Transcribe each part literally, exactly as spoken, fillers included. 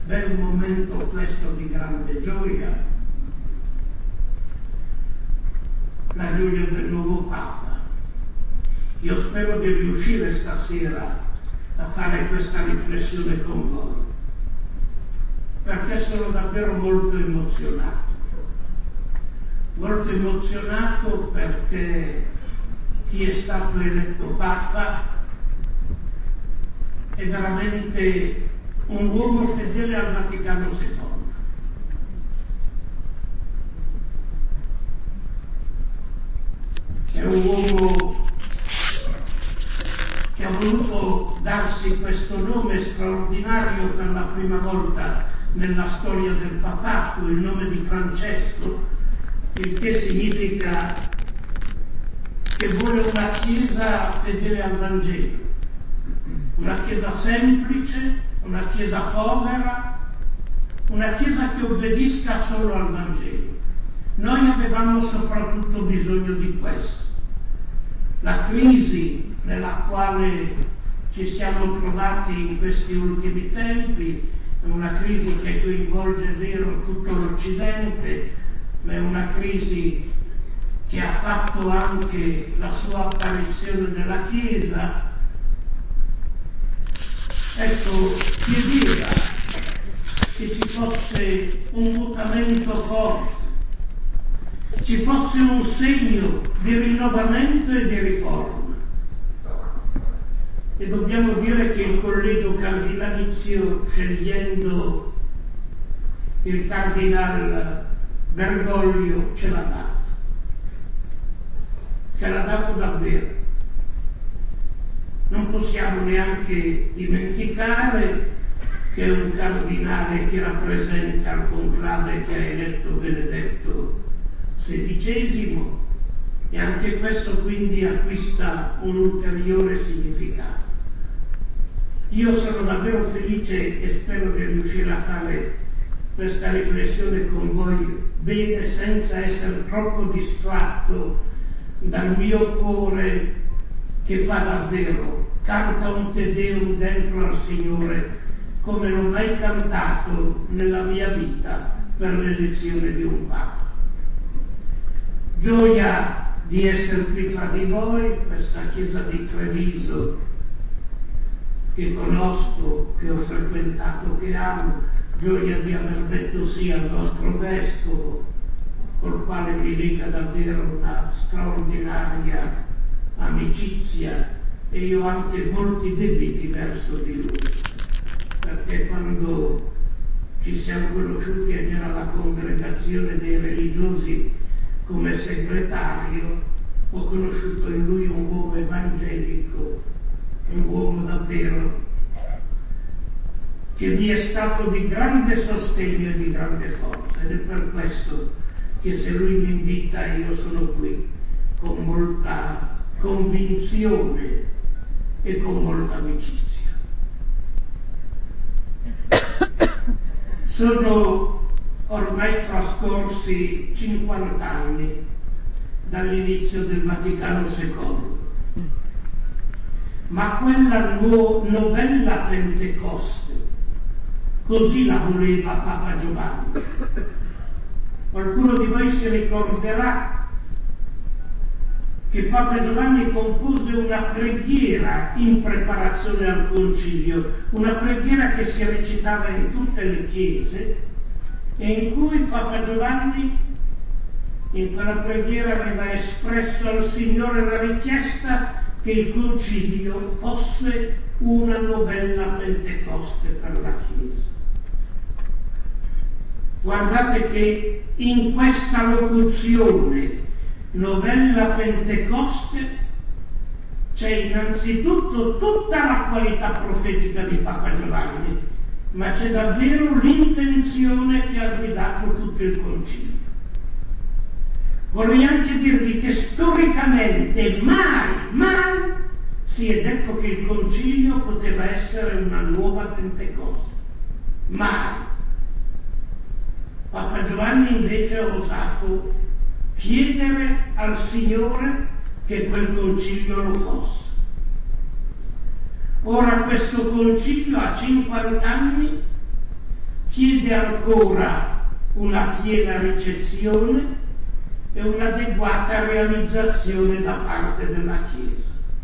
Beh, un momento questo di grande gioia, la gioia del nuovo Papa. Io spero di riuscire stasera a fare questa riflessione con voi, perché sono davvero molto emozionato. Molto emozionato perché chi è stato eletto Papa è veramente un uomo fedele al Vaticano secondo. È un uomo che ha voluto darsi questo nome straordinario per la prima volta nella storia del papato, il nome di Francesco, il che significa che vuole una Chiesa fedele al Vangelo, una Chiesa semplice, una Chiesa povera, una Chiesa che obbedisca solo al Vangelo. Noi avevamo soprattutto bisogno di questo. La crisi nella quale ci siamo trovati in questi ultimi tempi è una crisi che coinvolge, è vero, tutto l'Occidente, ma è una crisi che ha fatto anche la sua apparizione nella Chiesa. Ecco, chiedeva che ci fosse un mutamento forte, ci fosse un segno di rinnovamento e di riforma. E dobbiamo dire che il collegio cardinalizio, scegliendo il cardinal Bergoglio, ce l'ha dato. Ce l'ha dato davvero. Non possiamo neanche dimenticare che è un cardinale che rappresenta il conclave che ha eletto Benedetto sedicesimo, e anche questo quindi acquista un ulteriore significato. Io sono davvero felice e spero di riuscire a fare questa riflessione con voi bene, senza essere troppo distratto dal mio cuore che fa davvero, canta un Te Deum dentro al Signore come non ho mai cantato nella mia vita per l'elezione di un Papa. Gioia di essere qui tra di voi, questa chiesa di Treviso che conosco, che ho frequentato, che amo, gioia di aver detto sì al nostro vescovo, col quale mi lega davvero una straordinaria amicizia, e io ho anche molti debiti verso di lui, perché quando ci siamo conosciuti ed era la congregazione dei religiosi come segretario, ho conosciuto in lui un uomo evangelico, un uomo davvero che mi è stato di grande sostegno e di grande forza, ed è per questo che se lui mi invita io sono qui con molta convinzione e con molta amicizia. Sono ormai trascorsi cinquanta anni dall'inizio del Vaticano secondo, ma quella no- novella Pentecoste, così la voleva Papa Giovanni. Qualcuno di voi si ricorderà che Papa Giovanni compose una preghiera in preparazione al concilio, una preghiera che si recitava in tutte le chiese, e in cui Papa Giovanni in quella preghiera aveva espresso al Signore la richiesta che il concilio fosse una novella Pentecoste per la Chiesa. Guardate che in questa locuzione novella Pentecoste c'è innanzitutto tutta la qualità profetica di Papa Giovanni, ma c'è davvero l'intenzione che ha guidato tutto il concilio. Vorrei anche dirvi che storicamente mai, mai si è detto che il concilio poteva essere una nuova Pentecoste. Mai. Papa Giovanni invece ha osato chiedere al Signore che quel concilio lo fosse. Ora questo concilio a cinquanta anni chiede ancora una piena ricezione e un'adeguata realizzazione da parte della Chiesa.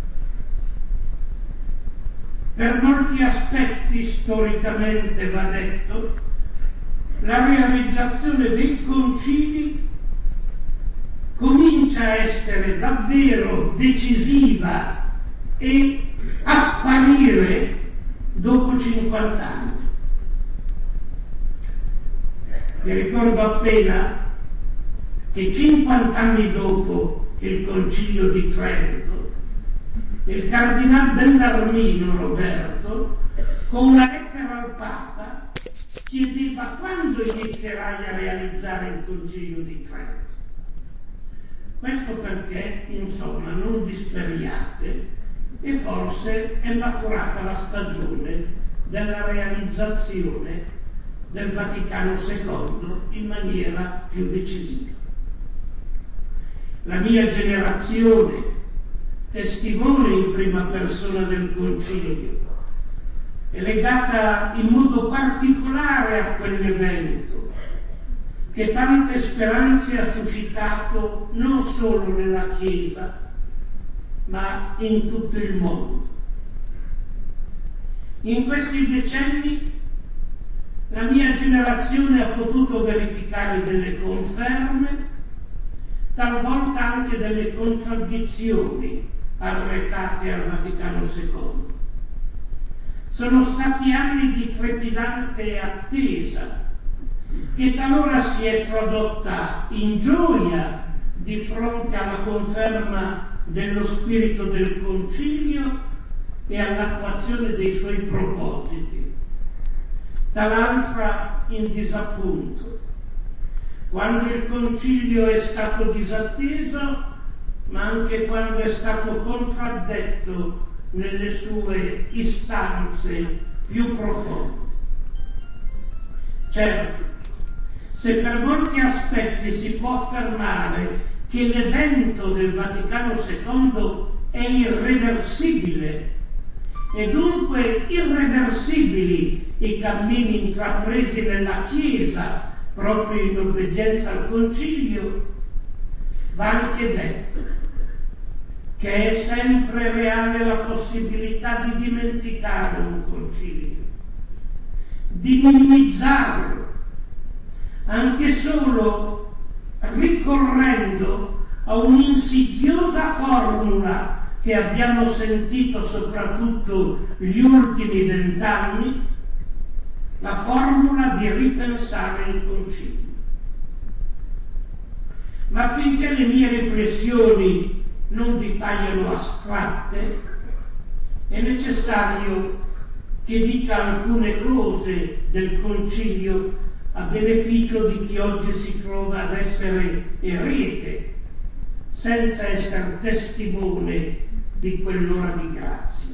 Per molti aspetti, storicamente va detto, la realizzazione dei concili comincia a essere davvero decisiva e apparire dopo cinquanta anni. Vi ricordo appena che cinquanta anni dopo il Concilio di Trento, il Cardinal Bellarmino Roberto, con una lettera al Papa, chiedeva quando inizierai a realizzare il Concilio di Trento. Questo perché, insomma, non disperiate e forse è maturata la stagione della realizzazione del Vaticano secondo in maniera più decisiva. La mia generazione, testimone in prima persona del Concilio, è legata in modo particolare a quell'evento che tante speranze ha suscitato non solo nella Chiesa, ma in tutto il mondo. In questi decenni la mia generazione ha potuto verificare delle conferme, talvolta anche delle contraddizioni arrecate al Vaticano secondo. Sono stati anni di trepidante attesa, che talora si è tradotta in gioia di fronte alla conferma dello spirito del Concilio e all'attuazione dei suoi propositi, tal'altra in disappunto, quando il Concilio è stato disatteso, ma anche quando è stato contraddetto nelle sue istanze più profonde. Certo, se per molti aspetti si può affermare che l'evento del Vaticano secondo è irreversibile e dunque irreversibili i cammini intrapresi nella Chiesa proprio in obbedienza al Concilio, va anche detto che è sempre reale la possibilità di dimenticare un Concilio, di minimizzarlo, anche solo ricorrendo a un'insidiosa formula che abbiamo sentito soprattutto gli ultimi vent'anni, la formula di ripensare il Concilio. Ma finché le mie riflessioni non vi paiono astratte, è necessario che dica alcune cose del Concilio a beneficio di chi oggi si trova ad essere erede, senza essere testimone di quell'ora di grazia.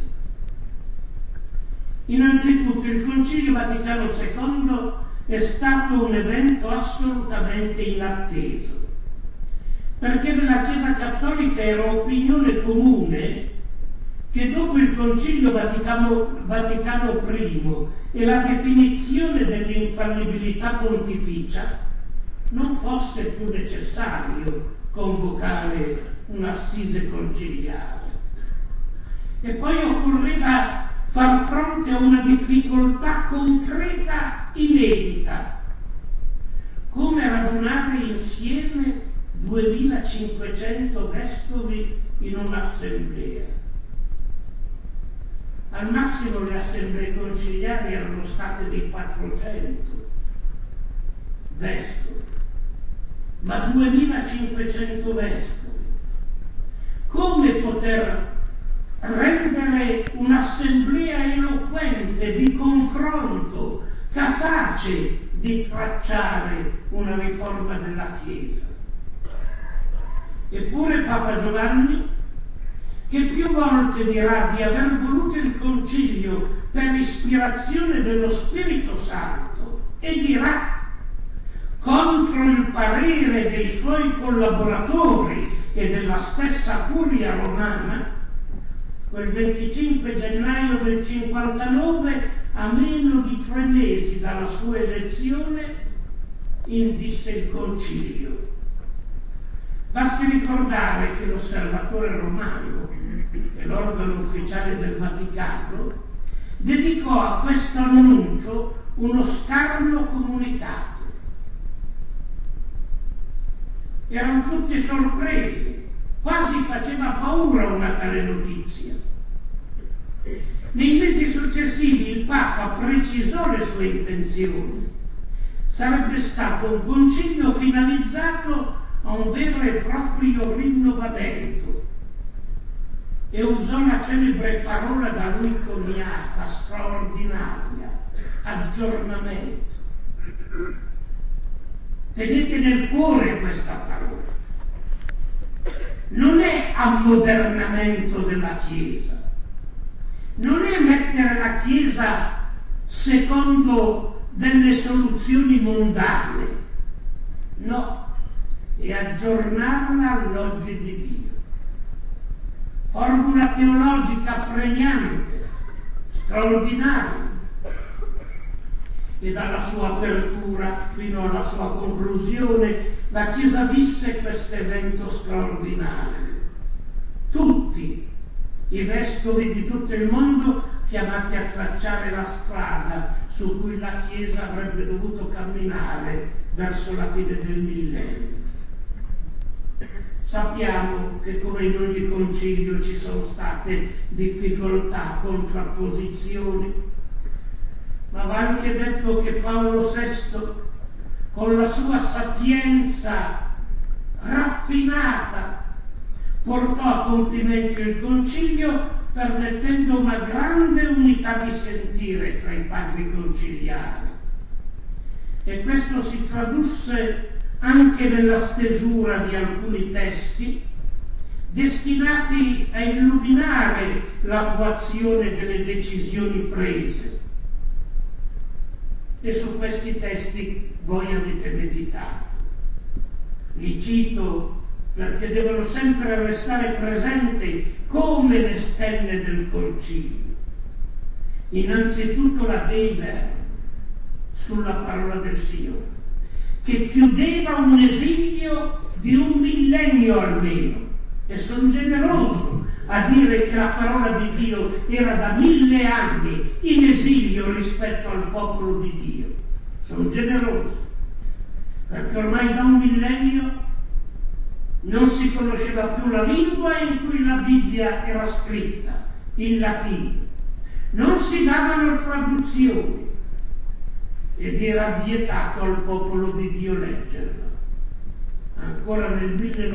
Innanzitutto il Concilio Vaticano secondo è stato un evento assolutamente inatteso, perché nella Chiesa Cattolica era opinione comune che dopo il Concilio Vaticano, Vaticano I e la definizione dell'infallibilità pontificia non fosse più necessario convocare un'assise conciliare. E poi occorreva far fronte a una difficoltà concreta inedita, come radunare insieme duemilacinquecento vescovi in un'assemblea. Al massimo le assemblee conciliari erano state di quattrocento vescovi, ma duemilacinquecento vescovi. Come poter rendere un'assemblea eloquente, di confronto, capace di tracciare una riforma della Chiesa? Eppure Papa Giovanni, che più volte dirà di aver voluto il Concilio per ispirazione dello Spirito Santo, e dirà, contro il parere dei suoi collaboratori e della stessa Curia Romana, quel venticinque gennaio del cinquantanove a meno di tre mesi dalla sua elezione, indisse il concilio. Basti ricordare che l'Osservatore Romano, e l'organo ufficiale del Vaticano, dedicò a questo annuncio uno scarno comunicato. Erano tutti sorpresi, quasi faceva paura una tale notizia. Nei mesi successivi il Papa precisò le sue intenzioni. Sarebbe stato un concilio finalizzato a un vero e proprio rinnovamento, e usò la celebre parola da lui coniata, straordinaria: aggiornamento. Tenete nel cuore questa parola. Non è ammodernamento della Chiesa, non è mettere la Chiesa secondo delle soluzioni mondane, no, è aggiornarla all'oggi di Dio. Formula teologica pregnante, straordinaria, e dalla sua apertura fino alla sua conclusione la Chiesa visse questo evento straordinario. Tutti i vescovi di tutto il mondo chiamati a tracciare la strada su cui la Chiesa avrebbe dovuto camminare verso la fine del millennio. Sappiamo che come in ogni concilio ci sono state difficoltà, contrapposizioni, ma va anche detto che Paolo sesto, con la sua sapienza raffinata, portò a compimento il concilio, permettendo una grande unità di sentire tra i padri conciliari. E questo si tradusse anche nella stesura di alcuni testi destinati a illuminare l'attuazione delle decisioni prese. E su questi testi voi avete meditato. Li cito perché devono sempre restare presenti come le stelle del concilio. Innanzitutto la Dei Verbum, sulla parola del Signore, che chiudeva un esilio di un millennio almeno, e sono generoso a dire che la parola di Dio era da mille anni in esilio rispetto al popolo di Dio. Sono generoso, perché ormai da un millennio non si conosceva più la lingua in cui la Bibbia era scritta, il latino. Non si davano traduzioni ed era vietato al popolo di Dio leggerla. Ancora nel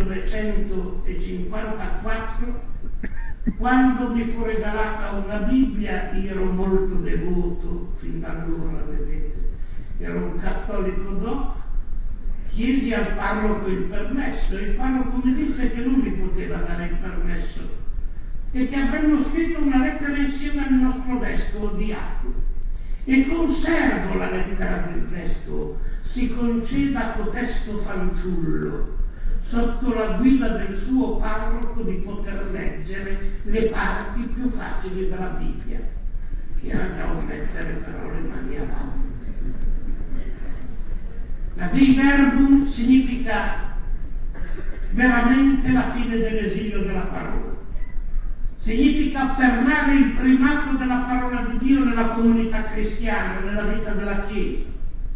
millenovecentocinquantaquattro, quando mi fu regalata una Bibbia, io ero molto devoto, fin da allora, vedete, ero un cattolico doc, chiesi al parroco il permesso, e il parroco mi disse che non mi poteva dare il permesso e che avremmo scritto una lettera insieme al nostro vescovo diacono. E conservo la lettera del vescovo: si conceda a cotesto fanciullo, sotto la guida del suo parroco, di poter leggere le parti più facili della Bibbia, che era già un mettere però le mani avanti. La Dei Verbum significa veramente la fine dell'esilio della parola. Significa affermare il primato della parola di Dio nella comunità cristiana, nella vita della Chiesa.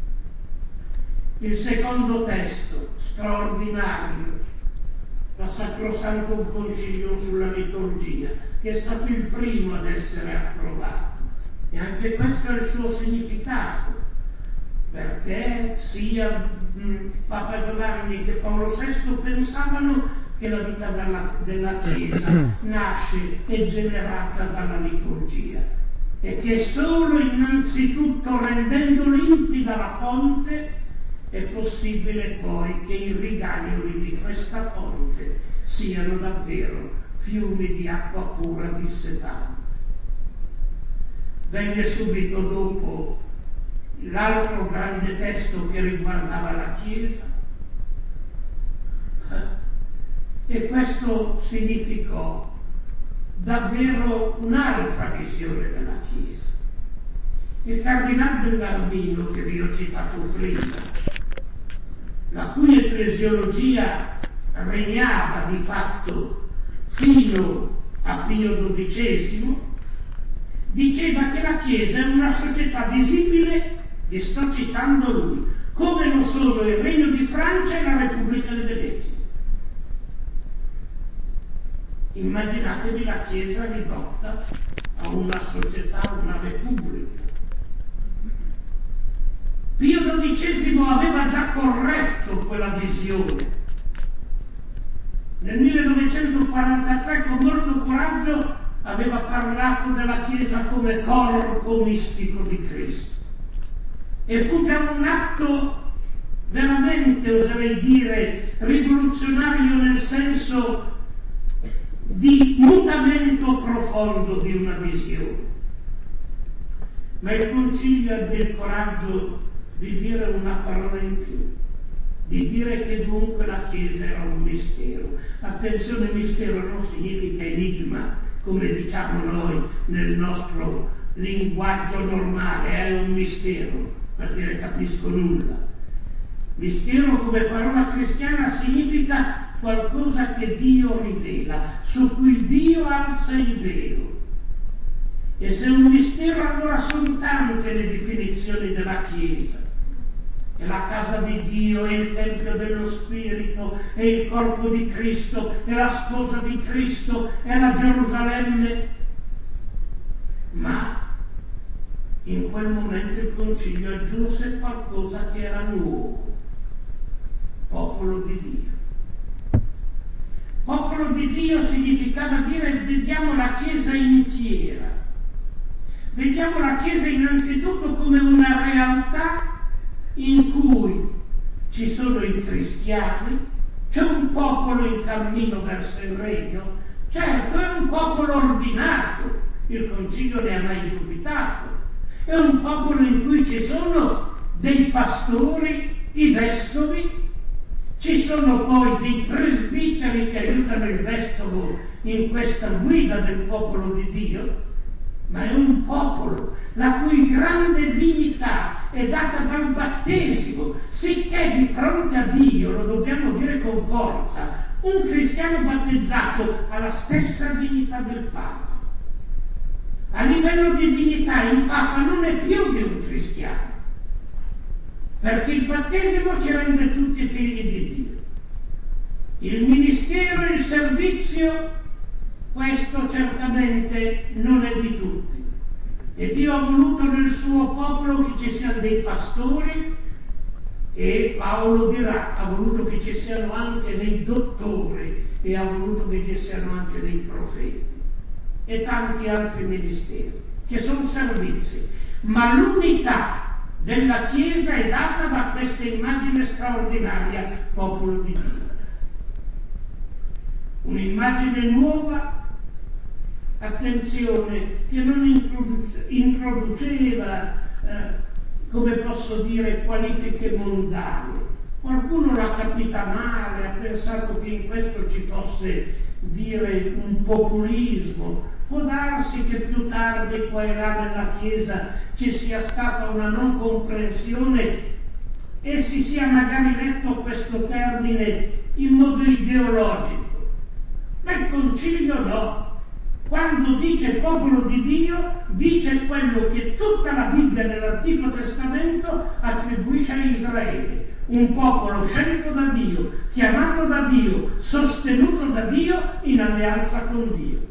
Il secondo testo, straordinario, la Sacrosanctum Concilium sulla liturgia, che è stato il primo ad essere approvato. E anche questo è il suo significato, perché sia mh, Papa Giovanni che Paolo sesto pensavano che la vita della, della Chiesa nasce e generata dalla liturgia, e che solo innanzitutto rendendo limpida la fonte è possibile poi che i rigagnoli di questa fonte siano davvero fiumi di acqua pura dissetante. Venne subito dopo l'altro grande testo che riguardava la Chiesa, e questo significò davvero un'altra visione della Chiesa. Il cardinale Bellarmino, che vi ho citato prima, la cui ecclesiologia regnava di fatto fino a Pio dodicesimo, diceva che la Chiesa è una società visibile, vi sto citando lui, come lo sono il Regno di Francia e la Repubblica di Venezia. Immaginatevi la Chiesa ridotta a una società, una repubblica. Pio dodicesimo aveva già corretto quella visione. Nel millenovecentoquarantatré con molto coraggio aveva parlato della Chiesa come corpo mistico di Cristo. E fu già un atto veramente, oserei dire, rivoluzionario nel senso di mutamento profondo di una visione. Ma il Concilio ebbe il coraggio di dire una parola in più, di dire che dunque la Chiesa era un mistero. Attenzione, mistero non significa enigma, come diciamo noi nel nostro linguaggio normale, è un mistero, per dire capisco nulla. Mistero come parola cristiana significa qualcosa che Dio rivela, su cui Dio alza il velo. E se un mistero, allora sono tante le definizioni della Chiesa. È la casa di Dio, è il Tempio dello Spirito, è il corpo di Cristo, è la sposa di Cristo, è la Gerusalemme. Ma in quel momento il Concilio aggiunse qualcosa che era nuovo: popolo di Dio. Popolo di Dio significava dire: vediamo la Chiesa intera, vediamo la Chiesa innanzitutto come una realtà in cui ci sono i cristiani, c'è un popolo in cammino verso il regno, certo è un popolo ordinato, il Concilio ne ha mai dubitato, è un popolo in cui ci sono dei pastori, i vescovi, ci sono poi dei presbiteri che aiutano il vescovo in questa guida del popolo di Dio, ma è un popolo la cui grande dignità è data dal battesimo, sicché di fronte a Dio, lo dobbiamo dire con forza, un cristiano battezzato ha la stessa dignità del Papa. A livello di dignità il Papa non è più di un cristiano, perché il battesimo ci rende tutti figli di Dio. Il ministero e il servizio, questo certamente non è di tutti. E Dio ha voluto nel suo popolo che ci siano dei pastori, e Paolo dirà, ha voluto che ci siano anche dei dottori, e ha voluto che ci siano anche dei profeti, e tanti altri ministeri, che sono servizi. Ma l'unità della Chiesa è data da questa immagine straordinaria, popolo di Dio. Un'immagine nuova, attenzione, che non introduce, introduceva, eh, come posso dire, qualifiche mondane. Qualcuno l'ha capita male, ha pensato che in questo ci fosse dire un populismo. Può darsi che più tardi qua e là nella Chiesa ci sia stata una non comprensione e si sia magari letto questo termine in modo ideologico. Ma il Concilio no. Quando dice popolo di Dio, dice quello che tutta la Bibbia nell'Antico Testamento attribuisce a Israele. Un popolo scelto da Dio, chiamato da Dio, sostenuto da Dio, in alleanza con Dio.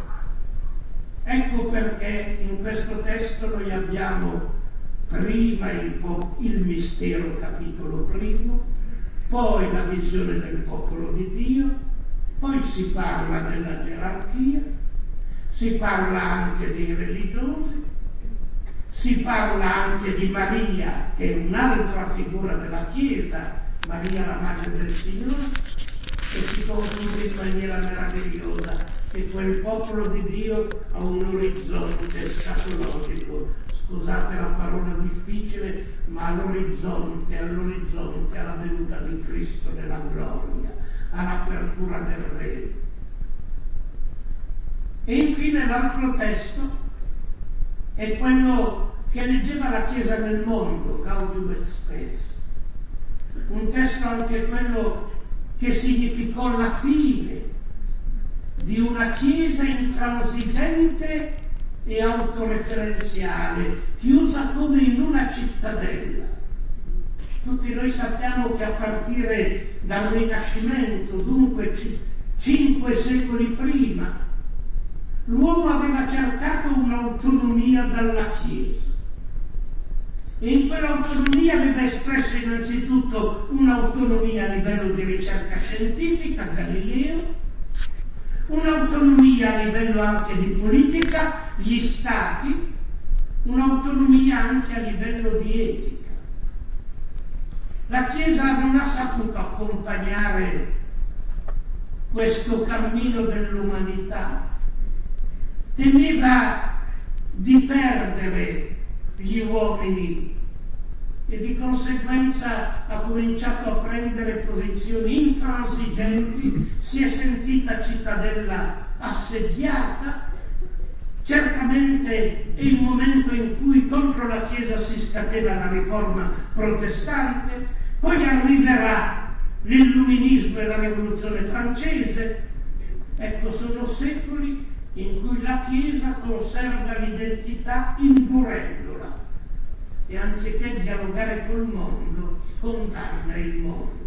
Ecco perché in questo testo noi abbiamo prima il, po- il mistero, capitolo primo, poi la visione del popolo di Dio, poi si parla della gerarchia, si parla anche dei religiosi, si parla anche di Maria, che è un'altra figura della Chiesa, Maria la Madre del Signore, e si conclude in maniera meravigliosa che quel popolo di Dio ha un orizzonte scatologico. Scusate la parola difficile, ma all'orizzonte, all'orizzonte, alla venuta di Cristo nella gloria, all'apertura del Re. E infine l'altro testo è quello che leggeva la Chiesa nel mondo, Gaudium et Spes. Un testo anche quello che significò la fine di una Chiesa intransigente e autoreferenziale, chiusa come in una cittadella. Tutti noi sappiamo che a partire dal Rinascimento, dunque c- cinque secoli prima, l'uomo aveva cercato un'autonomia dalla Chiesa. E in quell'autonomia aveva espresso innanzitutto un'autonomia a livello di ricerca scientifica, Galileo, un'autonomia a livello anche di politica, gli stati, un'autonomia anche a livello di etica. La Chiesa non ha saputo accompagnare questo cammino dell'umanità, temeva di perdere gli uomini e di conseguenza ha cominciato a prendere posizioni intransigenti, si è sentita cittadella assediata. Certamente è il momento in cui contro la Chiesa si scatena la riforma protestante, poi arriverà l'illuminismo e la rivoluzione francese. Ecco, sono secoli in cui la Chiesa conserva l'identità indurendola e anziché dialogare col mondo, condanna il mondo.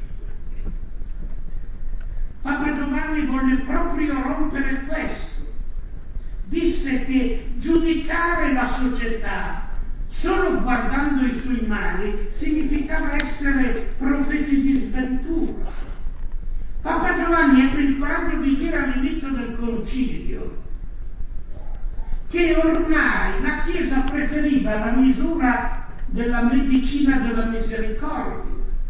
Papa Giovanni volle proprio rompere questo. Disse che giudicare la società solo guardando i suoi mali significava essere profeti di sventura. Papa Giovanni ebbe il coraggio di dire all'inizio del concilio che ormai la Chiesa preferiva la misura della medicina della misericordia.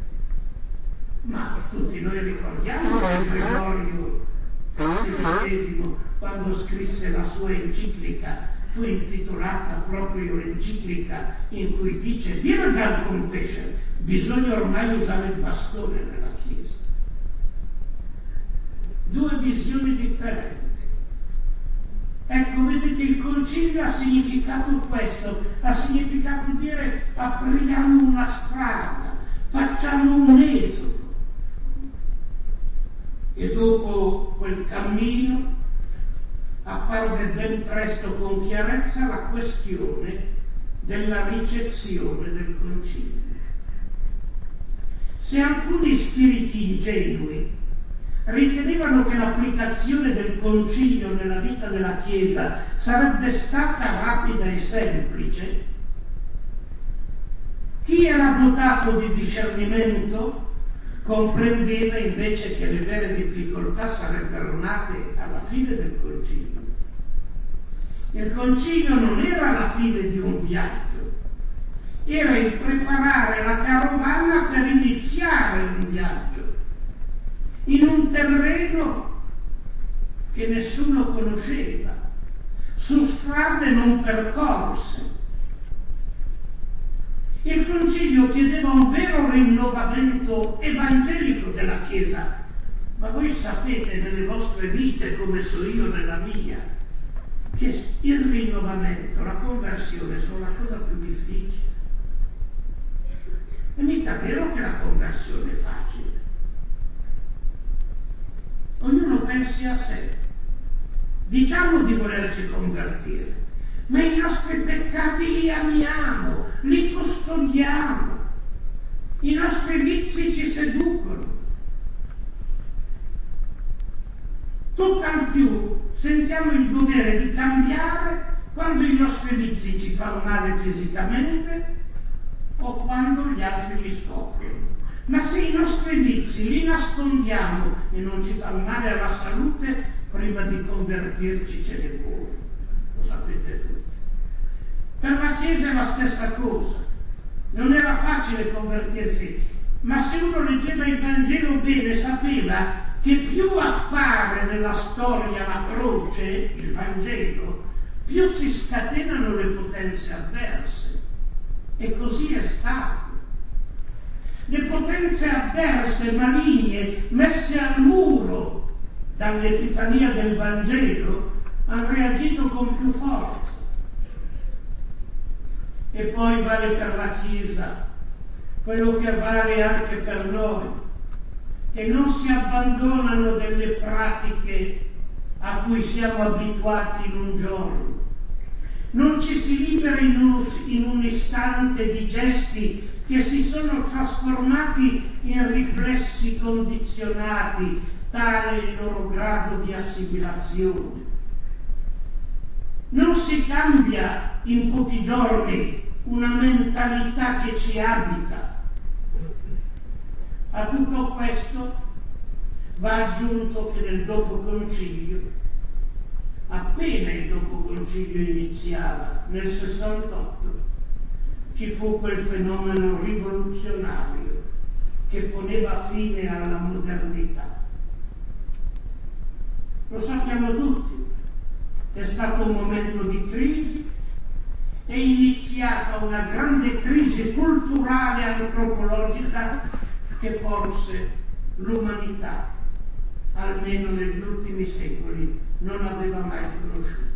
Ma tutti noi ricordiamo che Gregorio sedicesimo, quando scrisse la sua enciclica, fu intitolata proprio l'enciclica in cui dice Virgal Compassion, bisogna ormai usare il bastone nella Chiesa. Due visioni differenti. Ecco, vedete, il concilio ha significato questo, ha significato dire apriamo una strada, facciamo un esodo. E dopo quel cammino apparve ben presto con chiarezza la questione della ricezione del concilio. Se alcuni spiriti ingenui ritenevano che l'applicazione del concilio nella vita della Chiesa sarebbe stata rapida e semplice, chi era dotato di discernimento comprendeva invece che le vere difficoltà sarebbero nate alla fine del concilio. Il concilio non era la fine di un viaggio, era il preparare la carovana per iniziare un viaggio in un terreno che nessuno conosceva, su strade non percorse. Il concilio chiedeva un vero rinnovamento evangelico della Chiesa, ma voi sapete nelle vostre vite, come so io nella mia, che il rinnovamento, la conversione sono la cosa più difficile. È mica vero che la conversione è facile. Ognuno pensi a sé. Diciamo di volerci convertire, ma i nostri peccati li amiamo, li custodiamo, i nostri vizi ci seducono. Tutt'al più sentiamo il dovere di cambiare quando i nostri vizi ci fanno male fisicamente o quando gli altri li scoprono. Ma se i nostri vizi li nascondiamo e non ci fanno male alla salute, prima di convertirci ce ne vuole. Lo sapete tutti. Per la Chiesa è la stessa cosa. Non era facile convertirsi, ma se uno leggeva il Vangelo bene sapeva che più appare nella storia la croce, il Vangelo, più si scatenano le potenze avverse. E così è stato. Le potenze avverse, maligne, messe al muro dall'Epifania del Vangelo, hanno reagito con più forza. e poi vale per la Chiesa, quello che vale anche per noi, che non si abbandonano delle pratiche a cui siamo abituati in un giorno, non ci si libera in un, in un istante di gesti che si sono trasformati in riflessi condizionati, tale il loro grado di assimilazione. Non si cambia in pochi giorni una mentalità che ci abita. A tutto questo va aggiunto che nel dopoconcilio, appena il dopoconcilio iniziava, nel sessantotto, ci fu quel fenomeno rivoluzionario che poneva fine alla modernità. Lo sappiamo tutti, è stato un momento di crisi, è iniziata una grande crisi culturale e antropologica che forse l'umanità, almeno negli ultimi secoli, non aveva mai conosciuto.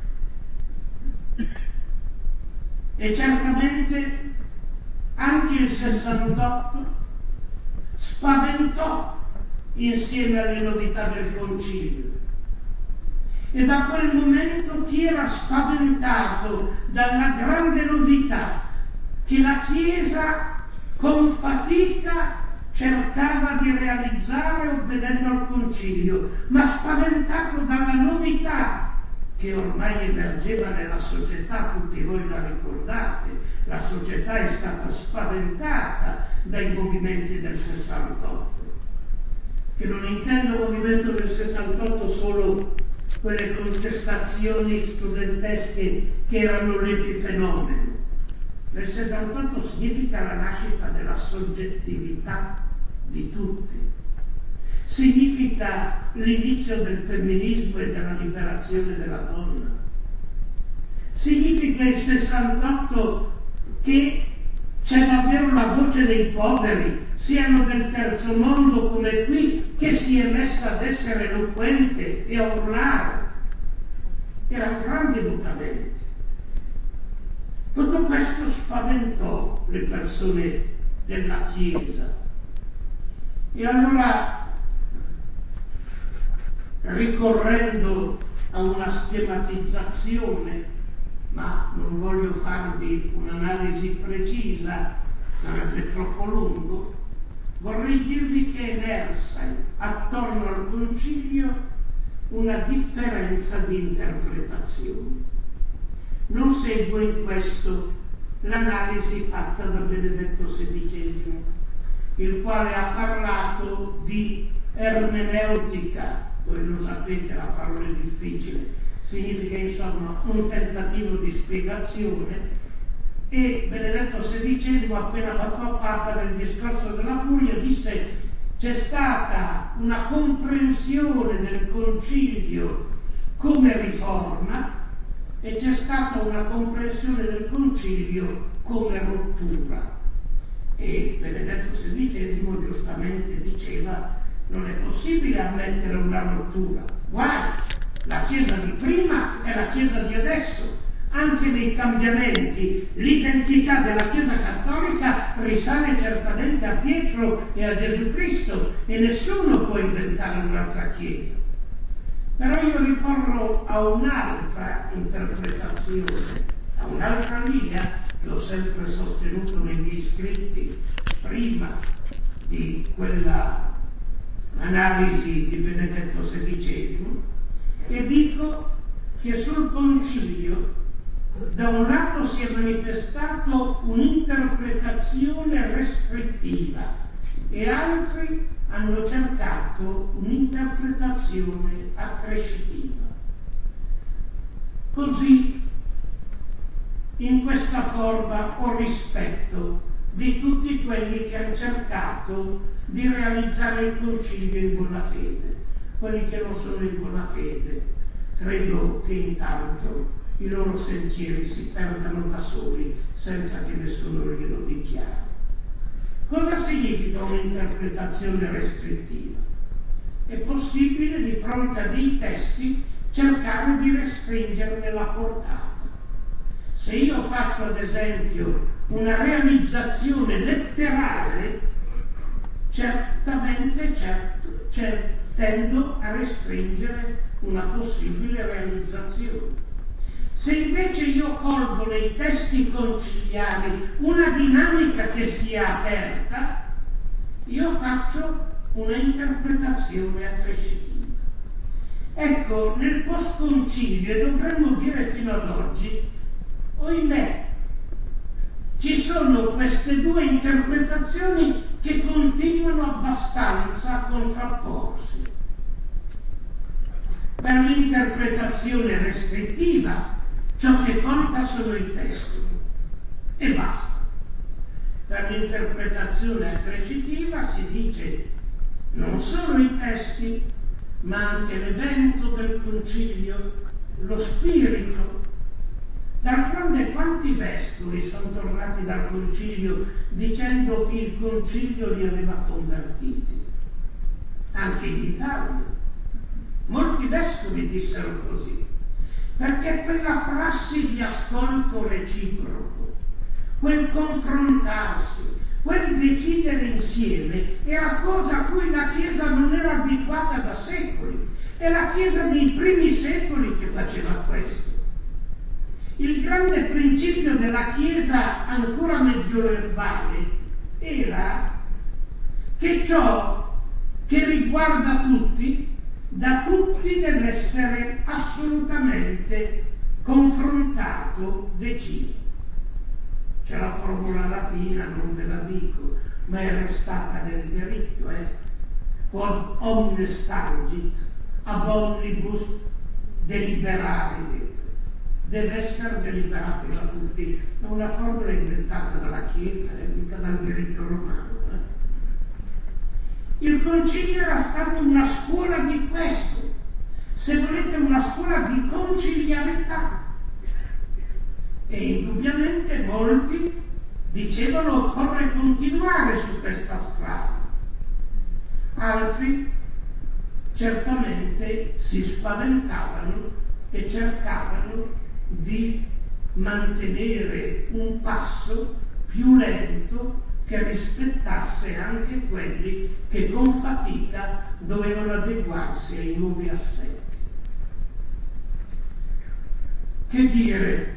E certamente anche il sessantotto spaventò insieme alle novità del Concilio. E da quel momento chi era spaventato dalla grande novità che la Chiesa con fatica cercava di realizzare obbedendo al Concilio, ma spaventato dalla novità che ormai emergeva nella società, tutti voi la ricordate, la società è stata spaventata dai movimenti del sessantotto, che non intendo movimento del sessantotto solo quelle contestazioni studentesche che erano l'epifenomeno. Nel sessantotto significa la nascita della soggettività di tutti, significa l'inizio del femminismo e della liberazione della donna, significa il sessantotto che c'è davvero la voce dei poveri, siano del terzo mondo come qui, che si è messa ad essere eloquente e a urlare. Erano grandi mutamenti. Tutto questo spaventò le persone della Chiesa. E allora, ricorrendo a una schematizzazione, ma non voglio farvi un'analisi precisa, sarebbe troppo lungo, vorrei dirvi che è emersa attorno al Concilio una differenza di interpretazione. Non seguo in questo l'analisi fatta da Benedetto sedicesimo, il quale ha parlato di ermeneutica. Voi lo sapete, la parola è difficile, significa insomma un tentativo di spiegazione, e Benedetto sedicesimo, appena fatto a Papa nel discorso della Curia, disse: c'è stata una comprensione del Concilio come riforma e c'è stata una comprensione del Concilio come rottura. E Benedetto sedicesimo giustamente diceva: non è possibile ammettere una rottura. Guai, la Chiesa di prima è la Chiesa di adesso. Anche nei cambiamenti l'identità della Chiesa cattolica risale certamente a Pietro e a Gesù Cristo e nessuno può inventare un'altra Chiesa. Però io ricorro a un'altra interpretazione, a un'altra linea che ho sempre sostenuto nei miei scritti prima di quella analisi di Benedetto sedicesimo, e dico che sul Concilio da un lato si è manifestato un'interpretazione restrittiva e altri hanno cercato un'interpretazione accrescitiva. Così, in questa forma, ho rispetto di tutti quelli che hanno cercato di realizzare il Concilio in buona fede. Quelli che non sono in buona fede, credo che intanto i loro sentieri si perdano da soli senza che nessuno glielo dichiari. Cosa significa un'interpretazione restrittiva? È possibile di fronte a dei testi cercare di restringerne la portata. Se io faccio ad esempio una realizzazione letterale, certamente certo, certo, tendo a restringere una possibile realizzazione. Se invece io colgo nei testi conciliari una dinamica che sia aperta, io faccio una interpretazione accrescitiva. Ecco, nel post-concilio, e dovremmo dire fino ad oggi, ohimè, ci sono queste due interpretazioni che continuano abbastanza a contrapporsi. Per l'interpretazione restrittiva, ciò che conta sono i testi, e basta. Per l'interpretazione accrescitiva si dice non solo i testi, ma anche l'evento del concilio, lo spirito. D'altronde quanti vescovi sono tornati dal concilio dicendo che il concilio li aveva convertiti? Anche in Italia. Molti vescovi dissero così, perché quella prassi di ascolto reciproco, quel confrontarsi, quel decidere insieme era cosa a cui la Chiesa non era abituata da secoli. È la Chiesa dei primi secoli che faceva questo. Il grande principio della Chiesa ancora medioevale era che ciò che riguarda tutti, da tutti deve essere assolutamente confrontato, deciso. C'è la formula latina, non ve la dico, ma è restata nel diritto, eh? Quod omnes tangit, ab omnibus deliberare. Deve essere deliberato da tutti. È una formula inventata dalla Chiesa, eh? Mica dal diritto romano. Il concilio era stato una scuola di questo, se volete una scuola di conciliarità. E indubbiamente molti dicevano occorre continuare su questa strada. Altri certamente si spaventavano e cercavano di mantenere un passo più lento che rispettasse anche quelli che con fatica dovevano adeguarsi ai nuovi assetti. Che dire?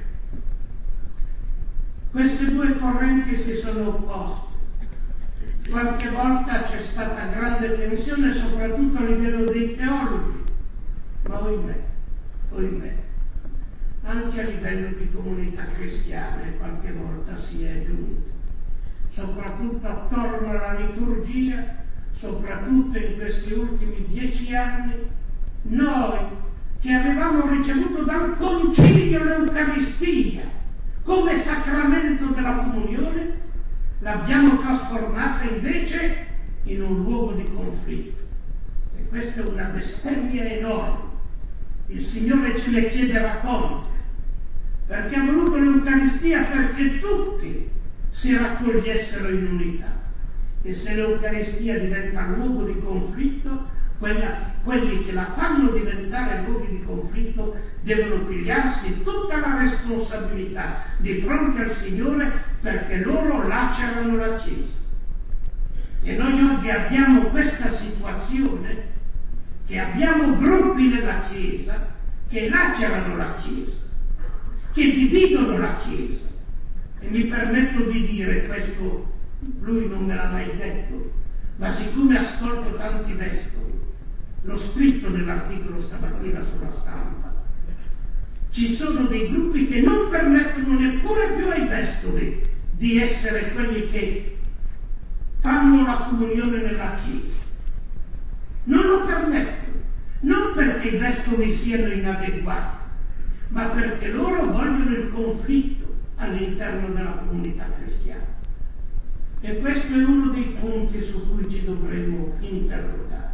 Queste due correnti si sono opposte. Qualche volta c'è stata grande tensione, soprattutto a livello dei teologi, ma ohimè, ohimè, anche a livello di comunità cristiane qualche volta si è giunto. Soprattutto attorno alla liturgia, soprattutto in questi ultimi dieci anni, noi che avevamo ricevuto dal concilio l'Eucaristia come sacramento della comunione, l'abbiamo trasformata invece in un luogo di conflitto. E questa è una bestemmia enorme. Il Signore ce le chiederà conto, perché ha voluto l'Eucaristia perché tutti si raccogliessero in unità. E se l'Eucaristia diventa luogo di conflitto, quella, quelli che la fanno diventare luoghi di conflitto devono pigliarsi tutta la responsabilità di fronte al Signore, perché loro lacerano la Chiesa. E noi oggi abbiamo questa situazione, che abbiamo gruppi nella Chiesa che lacerano la Chiesa, che dividono la Chiesa. E mi permetto di dire questo, lui non me l'ha mai detto, ma siccome ascolto tanti vescovi, l'ho scritto nell'articolo stamattina sulla stampa, ci sono dei gruppi che non permettono neppure più ai vescovi di essere quelli che fanno la comunione nella Chiesa. Non lo permettono, non perché i vescovi siano inadeguati, ma perché loro vogliono il conflitto all'interno della comunità cristiana. E questo è uno dei punti su cui ci dovremo interrogare.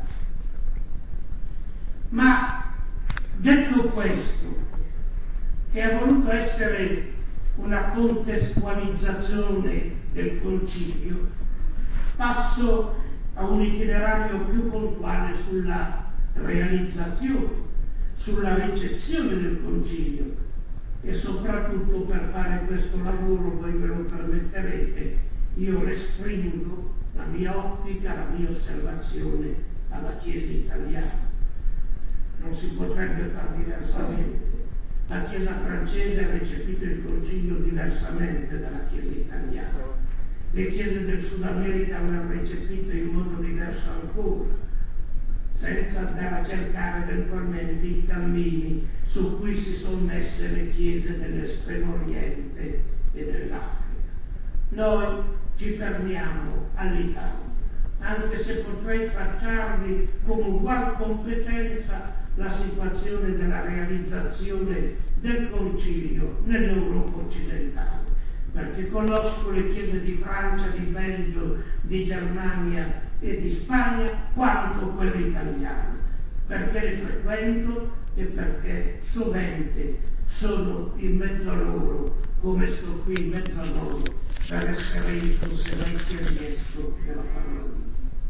Ma detto questo, che ha voluto essere una contestualizzazione del concilio, passo a un itinerario più puntuale sulla realizzazione, sulla ricezione del concilio. e soprattutto per fare questo lavoro, voi me lo permetterete, io restringo la mia ottica, la mia osservazione alla Chiesa italiana. Non si potrebbe fare diversamente. La Chiesa francese ha recepito il Concilio diversamente dalla Chiesa italiana. Le Chiese del Sud America l'hanno recepito in modo diverso ancora, senza andare a cercare eventualmente i cammini su cui si sono messe le Chiese dell'Estremo Oriente e dell'Africa. Noi ci fermiamo all'Italia, anche se potrei tracciarvi con ugual competenza la situazione della realizzazione del Concilio nell'Europa occidentale, perché conosco le chiese di Francia, di Belgio, di Germania e di Spagna quanto quelle italiane, perché le frequento e perché sovente sono in mezzo a loro, come sto qui in mezzo a noi, per essere il silenzio riesco della parola di Dio.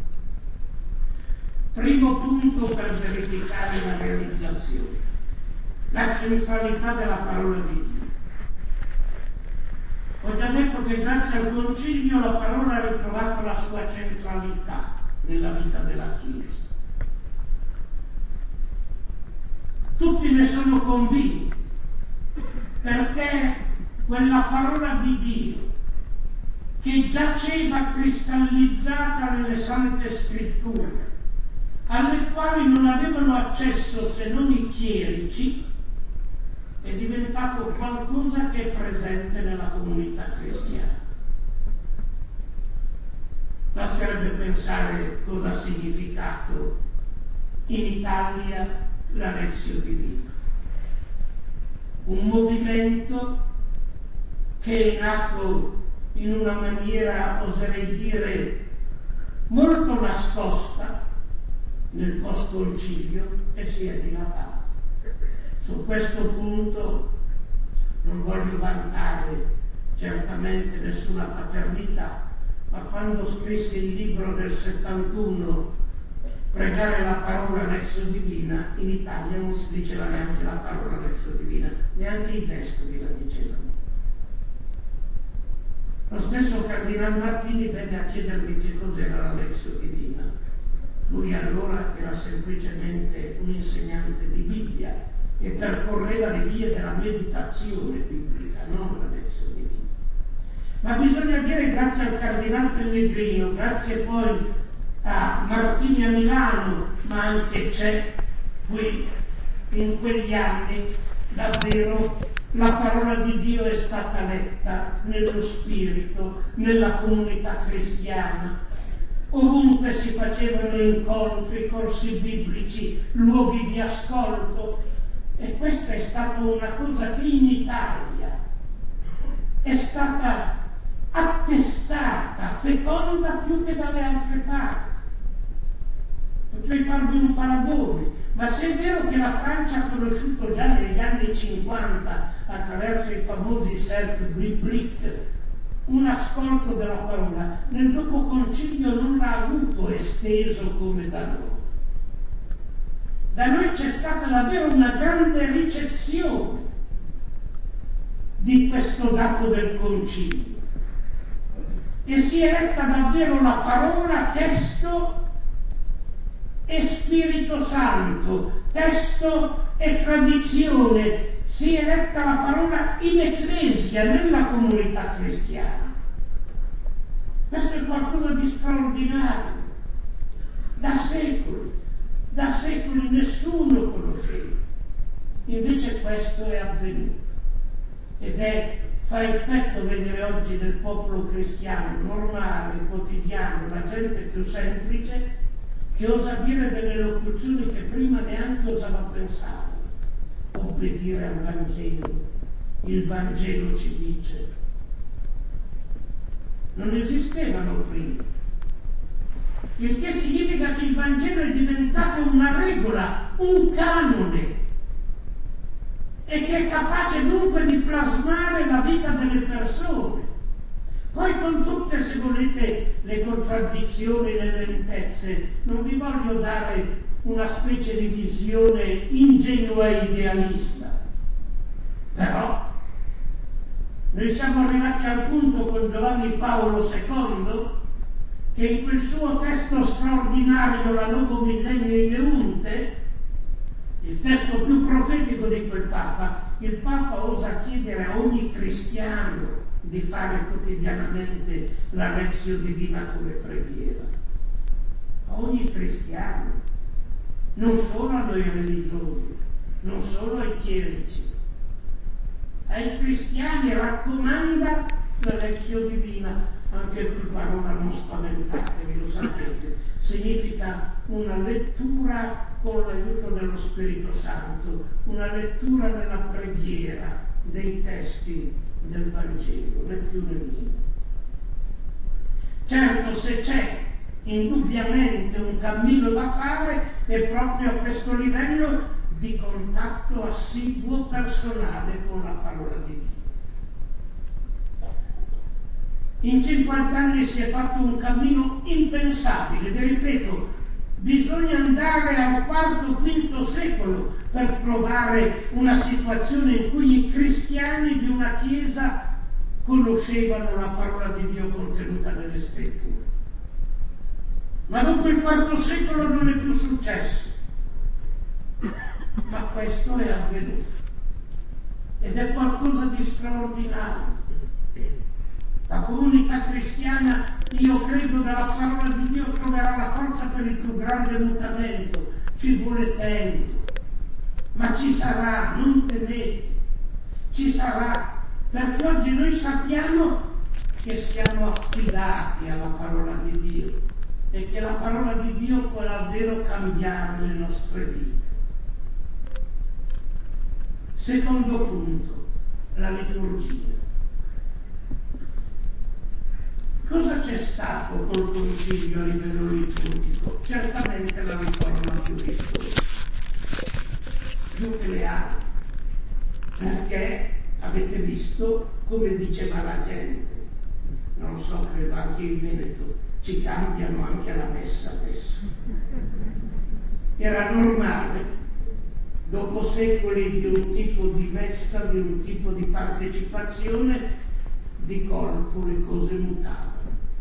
Primo punto per verificare la realizzazione: la centralità della parola di Dio. Ho già detto che grazie al Concilio la parola ha ritrovato la sua centralità nella vita della Chiesa. Tutti ne sono convinti, perché quella parola di Dio che giaceva cristallizzata nelle Sante Scritture, alle quali non avevano accesso se non i chierici, è diventato qualcosa che è presente nella comunità cristiana. Basterebbe pensare cosa ha significato in Italia la Lexio Divina, un movimento che è nato in una maniera, oserei dire, molto nascosta nel post-concilio e si è dilatato. Su questo punto non voglio vantare certamente nessuna paternità, ma quando scrissi il libro del settantuno, Pregare la parola Lexio Divina, in Italia non si diceva neanche la parola Lexio Divina, neanche i vescovi la dicevano. Lo stesso Cardinal Martini venne a chiedermi che cos'era la Lexio Divina. Lui allora era semplicemente un insegnante di Bibbia e percorreva le vie della meditazione biblica, non la Lexio Divina. Ma bisogna dire, grazie al Cardinal Pellegrino, grazie poi a Martini a Milano, ma anche c'è qui in quegli anni, davvero la parola di Dio è stata letta nello spirito, nella comunità cristiana. Ovunque si facevano incontri, corsi biblici, luoghi di ascolto, e questa è stata una cosa che in Italia è stata attestata, feconda più che dalle altre parti. Potrei farvi un paragone, ma se è vero che la Francia ha conosciuto già negli anni cinquanta, attraverso i famosi cercle bibliques, un ascolto della parola, nel dopo concilio non l'ha avuto esteso come da noi. Da noi c'è stata davvero una grande ricezione di questo dato del concilio e si è letta davvero la parola testo e Spirito Santo, testo e tradizione, si è letta la parola in ecclesia, nella comunità cristiana. Questo è qualcosa di straordinario. Da secoli, da secoli nessuno conosceva. Invece questo è avvenuto. Ed è, fa effetto vedere oggi nel popolo cristiano, normale, quotidiano, la gente più semplice, che osa dire delle locuzioni che prima neanche osava pensare. Obbedire al Vangelo, il Vangelo ci dice. Non esistevano prima, il che significa che il Vangelo è diventato una regola, un canone, e che è capace dunque di plasmare la vita delle persone. Poi con tutte, se volete, le contraddizioni e le lentezze, non vi voglio dare una specie di visione ingenua e idealista, però Noi siamo arrivati al punto con Giovanni Paolo secondo che in quel suo testo straordinario, la Novo Millennio Ileunte, il testo più profetico di quel Papa, il Papa osa chiedere a ogni cristiano di fare quotidianamente la Lectio Divina come preghiera. A ogni cristiano, non solo a noi religiosi, non solo ai chierici. Ai cristiani raccomanda la Lectio Divina. Anche qui parola non spaventatevi, lo sapete, significa una lettura con l'aiuto dello Spirito Santo, una lettura nella preghiera dei testi del Vangelo, né più né meno. Certo, se c'è indubbiamente un cammino da fare, è proprio a questo livello di contatto assiduo personale con la parola di Dio. In cinquanta anni si è fatto un cammino impensabile, vi ripeto, bisogna andare al quarto, quinto secolo per trovare una situazione in cui i cristiani di una chiesa conoscevano la parola di Dio contenuta nelle scritture. Ma dopo il quarto secolo non è più successo. Ma questo è avvenuto. Ed è qualcosa di straordinario. La comunità cristiana, io credo, dalla parola di Dio troverà la forza per il più grande mutamento. Ci vuole tempo, ma ci sarà, non temete, ci sarà, perché oggi noi sappiamo che siamo affidati alla parola di Dio e che la parola di Dio può davvero cambiare le nostre vite. Secondo punto, la liturgia. Cosa c'è stato col concilio a livello liturgico? Certamente la riforma più rischiosa, più che le altre, perché avete visto come diceva la gente, non so, credo anche in Veneto, ci cambiano anche la messa adesso. Era normale, dopo secoli di un tipo di messa, di un tipo di partecipazione, di colpo le cose mutavano.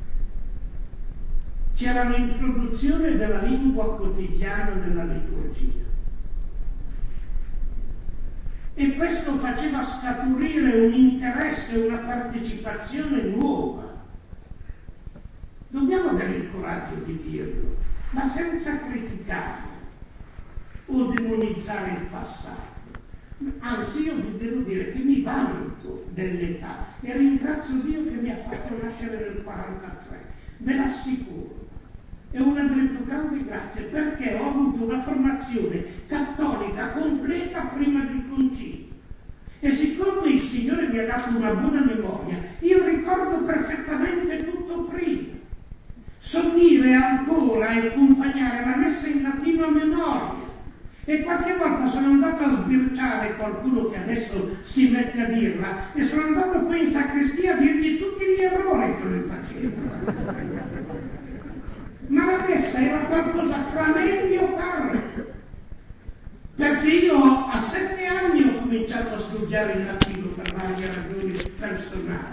C'era l'introduzione della lingua quotidiana nella liturgia. E questo faceva scaturire un interesse, una partecipazione nuova. Dobbiamo avere il coraggio di dirlo, ma senza criticare o demonizzare il passato. Anzi, io vi devo dire che mi vanto dell'età e ringrazio Dio che mi ha fatto nascere nel quarantatré. Ve l'assicuro. È una delle più grandi grazie, perché ho avuto una formazione cattolica completa prima del concilio. E siccome il Signore mi ha dato una buona memoria, io ricordo perfettamente tutto prima. So dire ancora e accompagnare la messa in latino a memoria. E qualche volta sono andato a sbirciare qualcuno che adesso si mette a dirla, e sono andato poi in sacrestia a dirgli tutti gli errori che lui faceva. Ma la messa era qualcosa tra me e mio padre, perché io a sette anni ho cominciato a studiare il latino per varie ragioni personali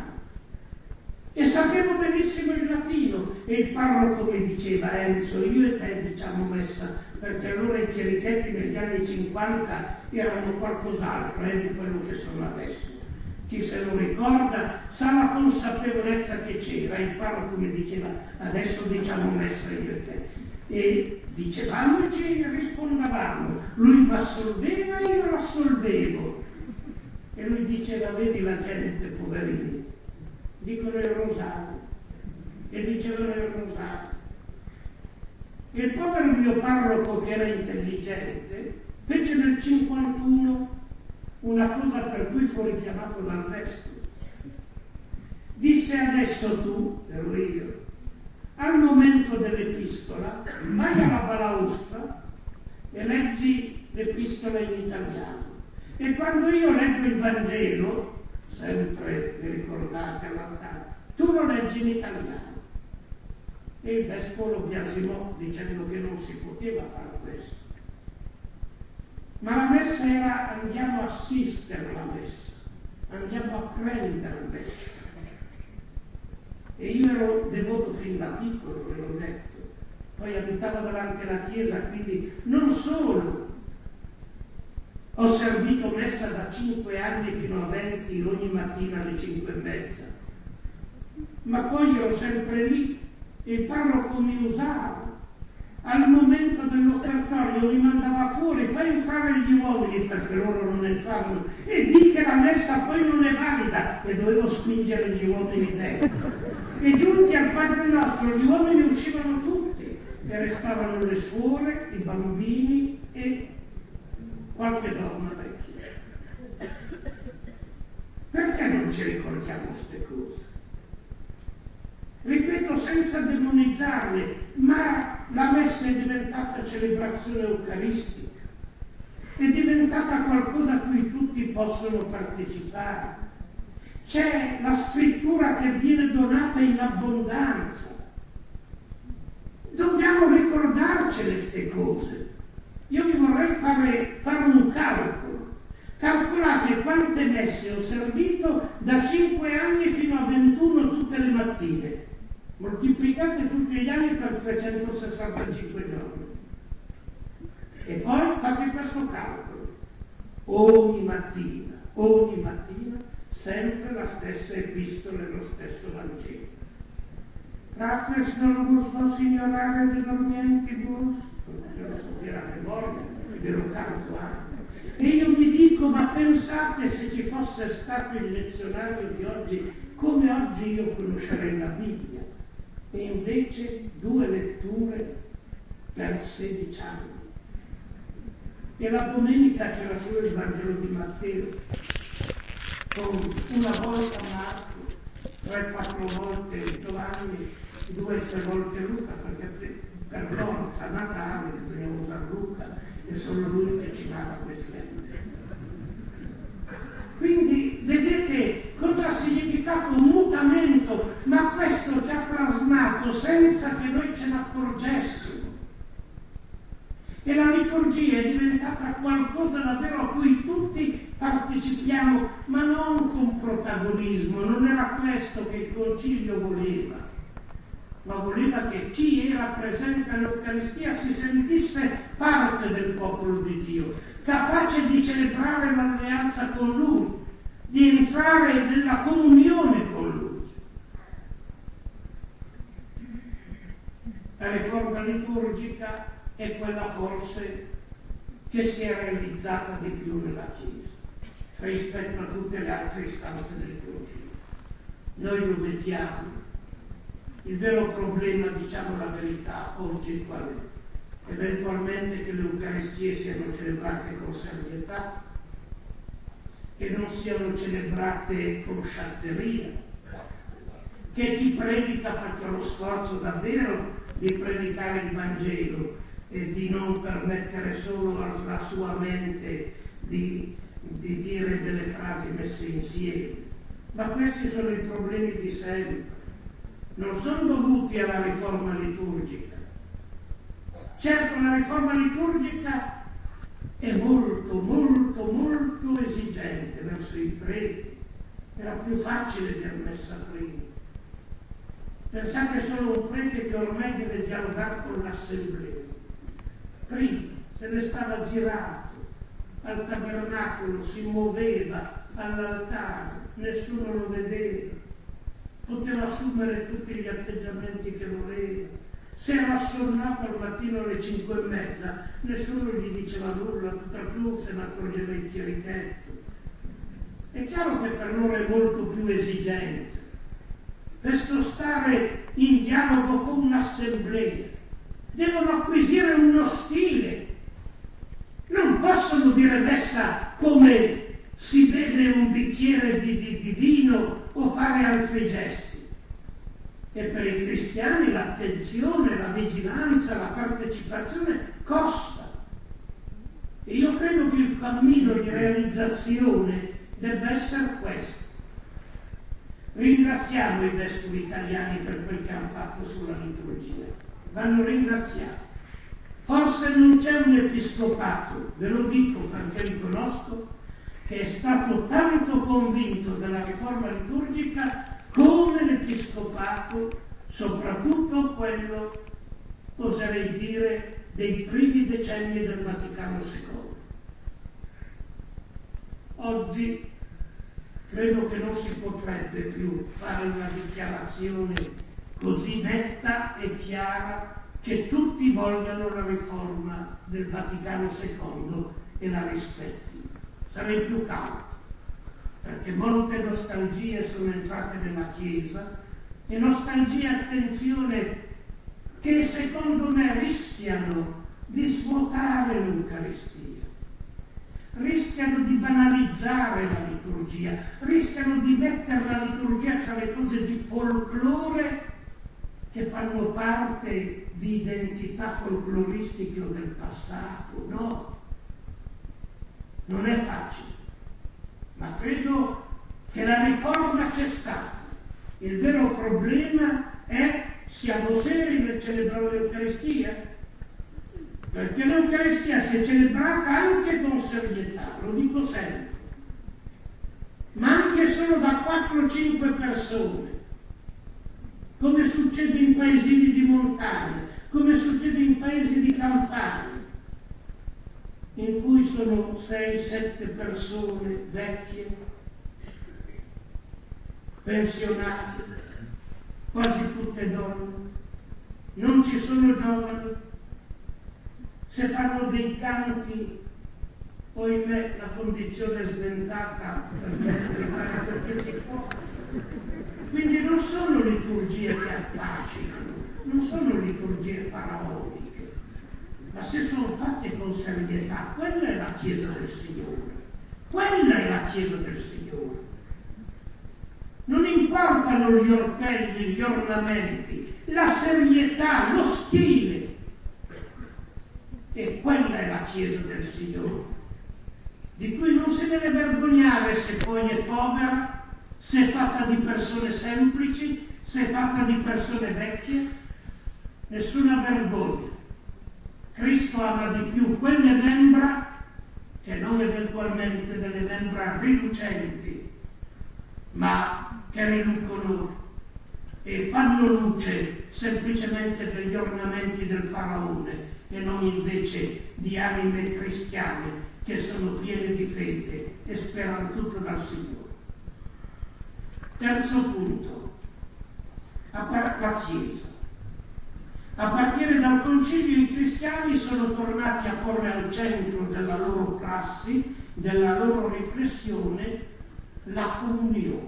e sapevo benissimo il latino, e il parroco mi diceva: Enzo, io e te diciamo messa, perché allora i chierichetti negli anni cinquanta erano qualcos'altro eh, di quello che sono adesso. Chi se lo ricorda sa la consapevolezza che c'era. Il parroco mi diceva: adesso diciamo messa io e te, e dicevamo e ci rispondavamo, lui l'assolveva e io l'assolvevo, e lui diceva: vedi la gente, poverini, dicono il rosario, e dicevano il rosario. Il povero mio parroco, che era intelligente, fece nel cinquantuno una cosa per cui fu richiamato dal vescovo. Disse: adesso tu, ero io, al momento dell'epistola, vai alla balaustra e leggi l'epistola in italiano. E quando io leggo il Vangelo, sempre, vi ricordate, all'altare, tu lo leggi in italiano. E il vescovo lo biasimò dicendo che non si poteva fare questo. Ma la messa era: andiamo a assistere alla messa. andiamo a prenderle. E io ero devoto fin da piccolo, ve l'ho detto, poi abitavo davanti alla chiesa, quindi non solo ho servito messa da cinque anni fino a venti ogni mattina alle cinque e mezza, ma poi ero sempre lì e il parroco mi usava. Al momento dell'offertorio mi mandava fuori, fai entrare gli uomini perché loro non entravano e di che la messa poi non è valida, e dovevo spingere gli uomini dentro. E giunti al Padre Nostro gli uomini uscivano tutti e restavano le suore, i bambini e qualche donna vecchia. Perché non ci ricordiamo queste cose? Ripeto, senza demonizzarle, ma la messa è diventata celebrazione eucaristica, è diventata qualcosa a cui tutti possono partecipare. C'è la scrittura che viene donata in abbondanza. Dobbiamo ricordarcele queste cose. Io vi vorrei fare, fare un calcolo. Calcolate quante messe ho servito da cinque anni fino a ventuno tutte le mattine. Moltiplicate tutti gli anni per trecentosessantacinque giorni. E poi fate questo calcolo. Ogni mattina, ogni mattina, sempre la stessa epistola e lo stesso Vangelo. Fratres non gusto signorare de dormientibus, io lo so dire a memoria, ve lo canto anche. E io mi dico, ma pensate se ci fosse stato il lezionario di oggi, come oggi io conoscerei la Bibbia. E invece due letture per sedici anni. E la domenica c'era solo il Vangelo di Matteo, con una volta Marco, tre quattro volte Giovanni, due tre volte Luca, perché per forza Natale bisogna usare Luca e solo lui che ci dava questi anni. Quindi vedete cosa ha significato un mutamento, ma questo ci ha plasmato senza che noi ce ne accorgessimo. E la liturgia è diventata qualcosa davvero a cui tutti partecipiamo, ma non con protagonismo. Non era questo che il Concilio voleva, ma voleva che chi era presente all'Eucaristia si sentisse parte del popolo di Dio, capace di celebrare l'alleanza con Lui, di entrare nella comunione con Lui. La riforma liturgica è quella forse che si è realizzata di più nella Chiesa rispetto a tutte le altre istanze del Concilio. Noi lo vediamo. Il vero problema, diciamo la verità, oggi qual è? Eventualmente che le Eucaristie siano celebrate con serietà, che non siano celebrate con sciatteria, che chi predica faccia lo sforzo davvero di predicare il Vangelo e di non permettere solo alla sua mente di, di dire delle frasi messe insieme. Ma questi sono i problemi di sempre. Non sono dovuti alla riforma liturgica. Certo, la riforma liturgica è molto, molto, molto esigente verso i preti. Era più facile dire messa prima. Pensate solo a un prete che ormai deve dialogare con l'assemblea. Prima se ne stava girato al tabernacolo, si muoveva all'altare, nessuno lo vedeva. Poteva assumere tutti gli atteggiamenti che voleva. Se era assonnato al mattino alle cinque e mezza, nessuno gli diceva nulla, tutt'al più se ne accorgeva il chierichetto. È chiaro che per loro è molto più esigente questo stare in dialogo con un'assemblea. Devono acquisire uno stile. Non possono dire messa come si beve un bicchiere di, di, di vino o fare altri gesti. E per i cristiani l'attenzione, la vigilanza, la partecipazione costa. E io credo che il cammino di realizzazione debba essere questo. Ringraziamo i vescovi italiani per quel che hanno fatto sulla liturgia. Vanno ringraziati. Forse non c'è un episcopato, ve lo dico perché li conosco, che è stato tanto convinto della riforma liturgica come l'Episcopato, soprattutto quello, oserei dire, dei primi decenni del Vaticano secondo. Oggi credo che non si potrebbe più fare una dichiarazione così netta e chiara che tutti vogliano la riforma del Vaticano secondo e la rispettino. Sarei più cauto, perché molte nostalgie sono entrate nella Chiesa, e nostalgie, attenzione, che secondo me rischiano di svuotare l'Eucaristia, rischiano di banalizzare la liturgia, rischiano di mettere la liturgia tra le cose di folklore che fanno parte di identità folcloristiche o del passato. No, non è facile, ma credo che la riforma c'è stata. Il vero problema è: siamo seri nel celebrare l'Eucaristia? Perché l'Eucaristia si è celebrata anche con serietà, lo dico sempre, ma anche solo da quattro o cinque persone, come succede in paesini di montagna, come succede in paesi di campagna, in cui sono sei sette persone vecchie, pensionate, quasi tutte donne, non ci sono giovani. Se fanno dei canti, ohimè, la condizione è sventata perché si può. Quindi non sono liturgie che affascinano, non sono liturgie faraoniche, ma se sono fatte con serietà, quella è la Chiesa del Signore, quella è la Chiesa del Signore. Non importano gli orpelli, gli ornamenti, la serietà, lo stile. E quella è la Chiesa del Signore, di cui non si deve vergognare se poi è povera, se è fatta di persone semplici, se è fatta di persone vecchie. Nessuna vergogna. Cristo ama di più quelle membra che non eventualmente delle membra rilucenti, ma che rilucono e fanno luce semplicemente degli ornamenti del faraone, e non invece di anime cristiane che sono piene di fede e sperano tutto dal Signore. Terzo punto, la Chiesa. A partire dal Concilio i cristiani sono tornati a porre al centro della loro prassi, della loro riflessione, la comunione.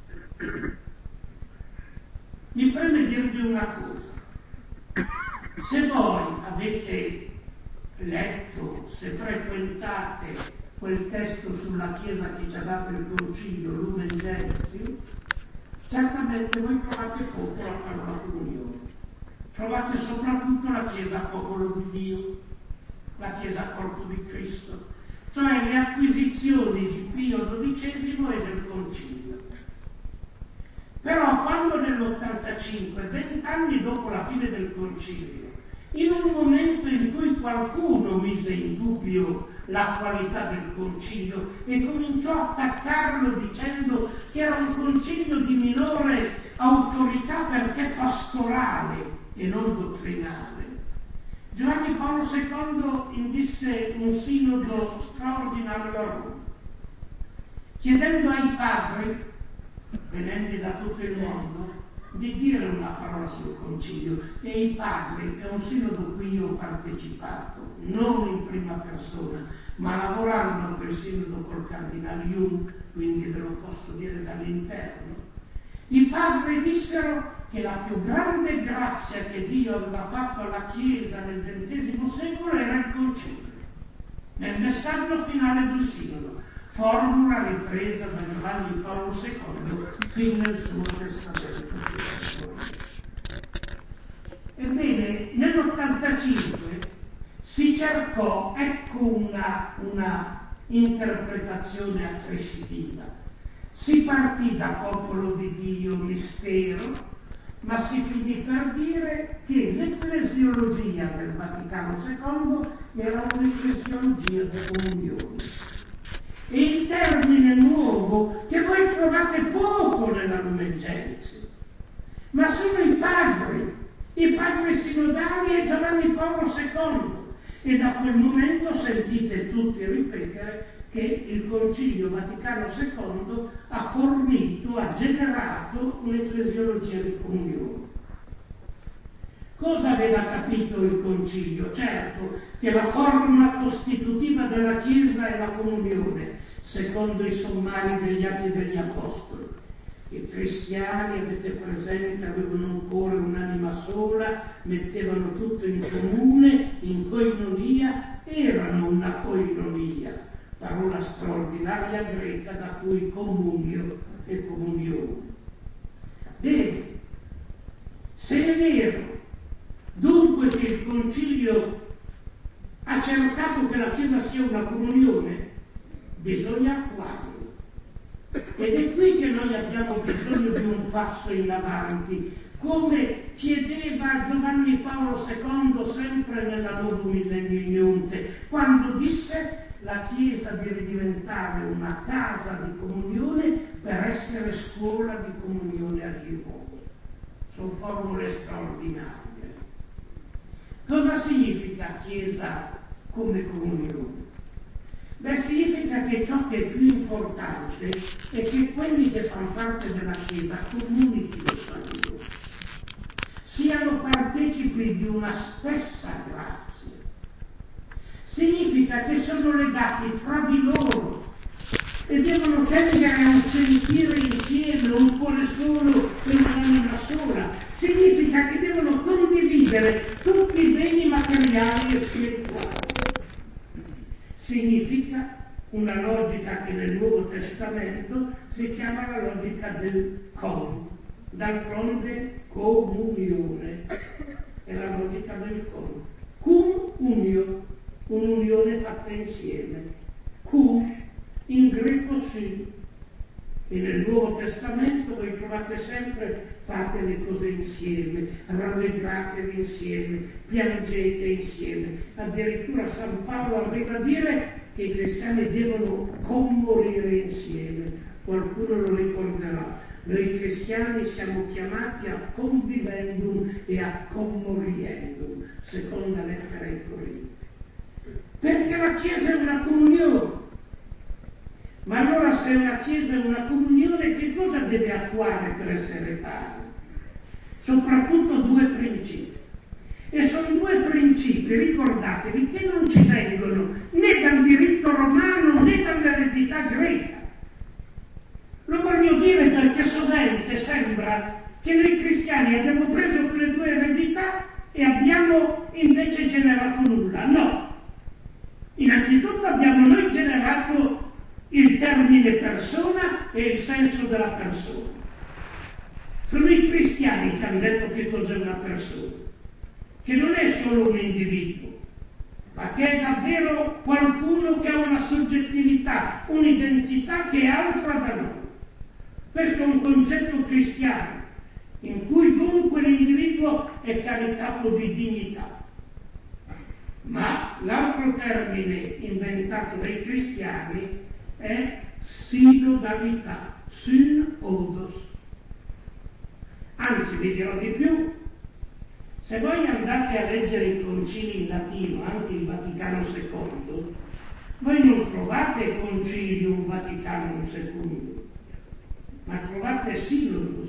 Mi preme dirvi una cosa: se voi avete letto, se frequentate quel testo sulla Chiesa che ci ha dato il Concilio, Lumen Gentium, certamente voi trovate poco la parola comunione. Trovate soprattutto la Chiesa popolo di Dio, la Chiesa corpo di Cristo, cioè le acquisizioni di Pio dodicesimo e del Concilio. Però quando nell'ottantacinque, vent'anni dopo la fine del Concilio, in un momento in cui qualcuno mise in dubbio la qualità del Concilio e cominciò a attaccarlo dicendo che era un concilio di minore autorità perché pastorale e non dottrinale, Giovanni Paolo secondo indisse un sinodo straordinario a Roma, chiedendo ai padri, venenti da tutto il mondo, di dire una parola sul concilio. E i padri, è un sinodo cui io ho partecipato, non in prima persona, ma lavorando a quel sinodo col cardinale Jung, quindi ve lo posso dire dall'interno. I padri dissero che la più grande grazia che Dio aveva fatto alla Chiesa nel ventesimo secolo era il concilio. Nel messaggio finale del sinodo, formula ripresa da Giovanni Paolo secondo fin nel suo testamento. Ebbene, nell'ottantacinque si cercò, ecco una, una interpretazione accrescitiva, si partì da popolo di Dio, mistero, ma si finì per dire che l'ecclesiologia del Vaticano secondo era un'ecclesiologia di comunione. E il termine sinodali è Giovanni Paolo secondo, e da quel momento sentite tutti ripetere che il Concilio Vaticano secondo ha fornito, ha generato un'ecclesiologia di comunione. Cosa aveva capito il Concilio? Certo che la forma costitutiva della Chiesa è la comunione, secondo i sommari degli Atti degli Apostoli. I cristiani, avete presente, avevano un cuore, un'anima sola, mettevano tutto in comune, in koinonia, erano una koinonia, parola straordinaria greca da cui comunio e comunione. Bene, se è vero dunque che il Concilio ha cercato che la Chiesa sia una comunione, bisogna attuarlo. Ed è qui che noi abbiamo bisogno di un passo in avanti, come chiedeva Giovanni Paolo secondo sempre nella Novum Millennium, quando disse la Chiesa deve diventare una casa di comunione per essere scuola di comunione agli uomini. Sono formule straordinarie. Cosa significa Chiesa come comunione? Beh, significa che ciò che è più importante è che quelli che fanno parte della Chiesa comunichino tra di loro, siano partecipi di una stessa grazia. Significa che sono legati tra di loro e devono tendere a un sentire insieme, un cuore solo e un'anima sola. Significa che devono condividere tutti i beni materiali e spirituali. Significa una logica che nel Nuovo Testamento si chiama la logica del con. D'altronde comunione è la logica del con. Cum unio, un'unione fatta insieme. Cum in greco sì, e nel Nuovo Testamento voi trovate sempre fate le cose insieme, rallegratevi insieme, piangete insieme. Addirittura San Paolo arriva a dire che i cristiani devono commorire insieme. Qualcuno lo ricorderà. Noi cristiani siamo chiamati a convivendum e a commoriendum, seconda lettera ai Corinti. Perché la Chiesa è una comunione. Ma allora se una Chiesa è una comunione, che cosa deve attuare per essere tale? Soprattutto due principi. E sono due principi, ricordatevi, che non ci vengono né dal diritto romano né dall'eredità greca. Lo voglio dire perché sovente sembra che noi cristiani abbiamo preso quelle due eredità e abbiamo invece generato nulla. No. Innanzitutto abbiamo noi generato il termine persona e il senso della persona. Sono i cristiani che hanno detto che cos'è una persona, che non è solo un individuo, ma che è davvero qualcuno che ha una soggettività, un'identità che è altra da noi. Questo è un concetto cristiano, in cui dunque l'individuo è caricato di dignità. Ma l'altro termine inventato dai cristiani è sinodalità, synodos. Anzi, vi dirò di più, se voi andate a leggere i concili in latino, anche il Vaticano secondo, voi non trovate concilium Vaticanum secundum, ma trovate sinodus.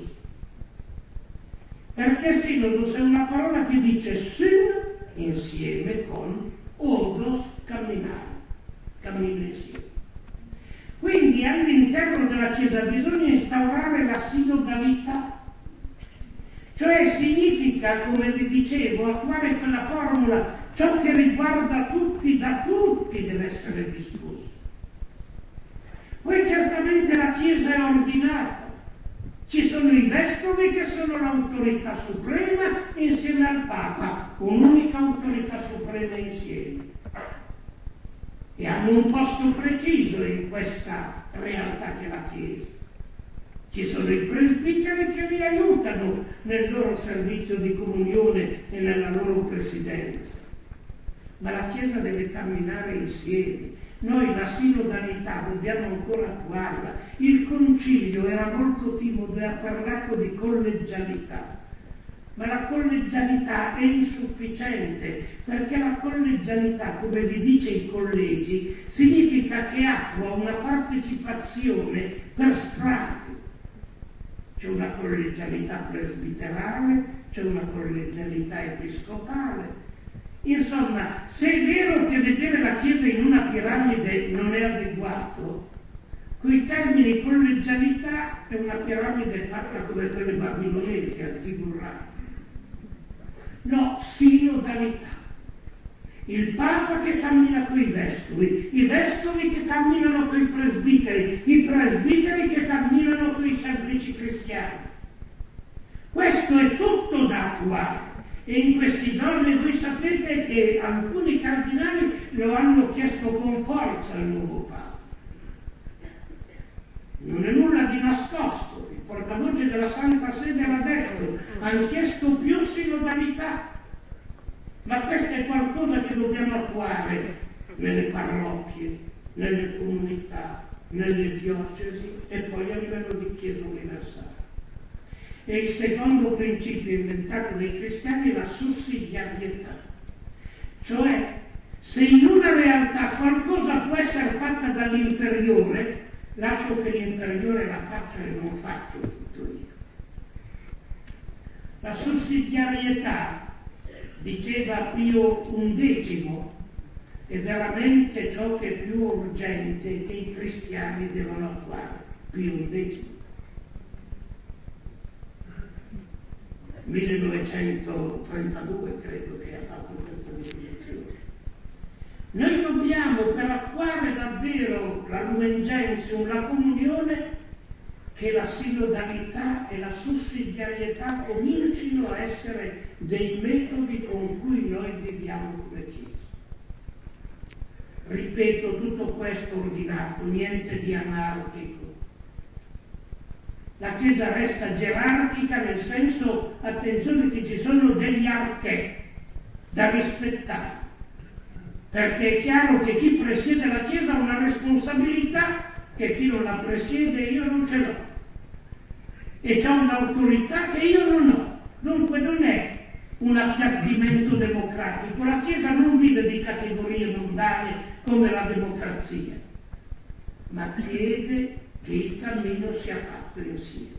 Perché sinodus è una parola che dice syn, insieme, con, odos, camminare, cammina insieme. Quindi all'interno della Chiesa bisogna instaurare la sinodalità, cioè significa, come vi dicevo, attuare quella formula, ciò che riguarda tutti, da tutti deve essere discusso. Poi certamente la Chiesa è ordinata, ci sono i vescovi che sono l'autorità suprema insieme al Papa, un'unica autorità suprema insieme. E hanno un posto preciso in questa realtà che è la Chiesa. Ci sono i presbiteri che vi aiutano nel loro servizio di comunione e nella loro presidenza. Ma la Chiesa deve camminare insieme. Noi la sinodalità dobbiamo ancora attuarla. Il Concilio era molto timido e ha parlato di collegialità. ma la collegialità è insufficiente, perché la collegialità, come vi dice i collegi, significa che attua una partecipazione per strati. C'è una collegialità presbiterale, c'è una collegialità episcopale. Insomma, se è vero che vedere la Chiesa in una piramide non è adeguato, coi termini collegialità è una piramide fatta come quelle babilonesi, azzigurrate. No, sinodalità. Il Papa che cammina coi vescovi, i vescovi che camminano coi presbiteri, i presbiteri che camminano coi semplici cristiani. Questo è tutto da attuare. E in questi giorni voi sapete che alcuni cardinali lo hanno chiesto con forza al nuovo Papa. Non è nulla di nascosto, il portavoce della Santa Sede l'ha detto, hanno chiesto più sinodalità, ma questo è qualcosa che dobbiamo attuare nelle parrocchie, nelle comunità, nelle diocesi e poi a livello di Chiesa universale. E il secondo principio inventato dai cristiani è la sussidiarietà, cioè se in una realtà qualcosa può essere fatta dall'interiore, lascio che l'interiore la faccia e non faccio tutto io. La sussidiarietà, diceva Pio undicesimo, è veramente ciò che è più urgente che i cristiani devono attuare. Pio undicesimo. millenovecentotrentadue credo che ha fatto questa definizione. Noi dobbiamo, per attuare davvero la Lumen Gentium, la comunione, che la sinodalità e la sussidiarietà comincino a essere dei metodi con cui noi viviamo come Chiesa. Ripeto, tutto questo ordinato, niente di anarchico. La Chiesa resta gerarchica nel senso, attenzione, che ci sono degli archè da rispettare, perché è chiaro che chi presiede la Chiesa ha una responsabilità che chi non la presiede io non ce l'ho, e c'è un'autorità che io non ho. Dunque non è un appiattimento democratico, la Chiesa non vive di categorie mondane come la democrazia, ma chiede che il cammino sia fatto insieme.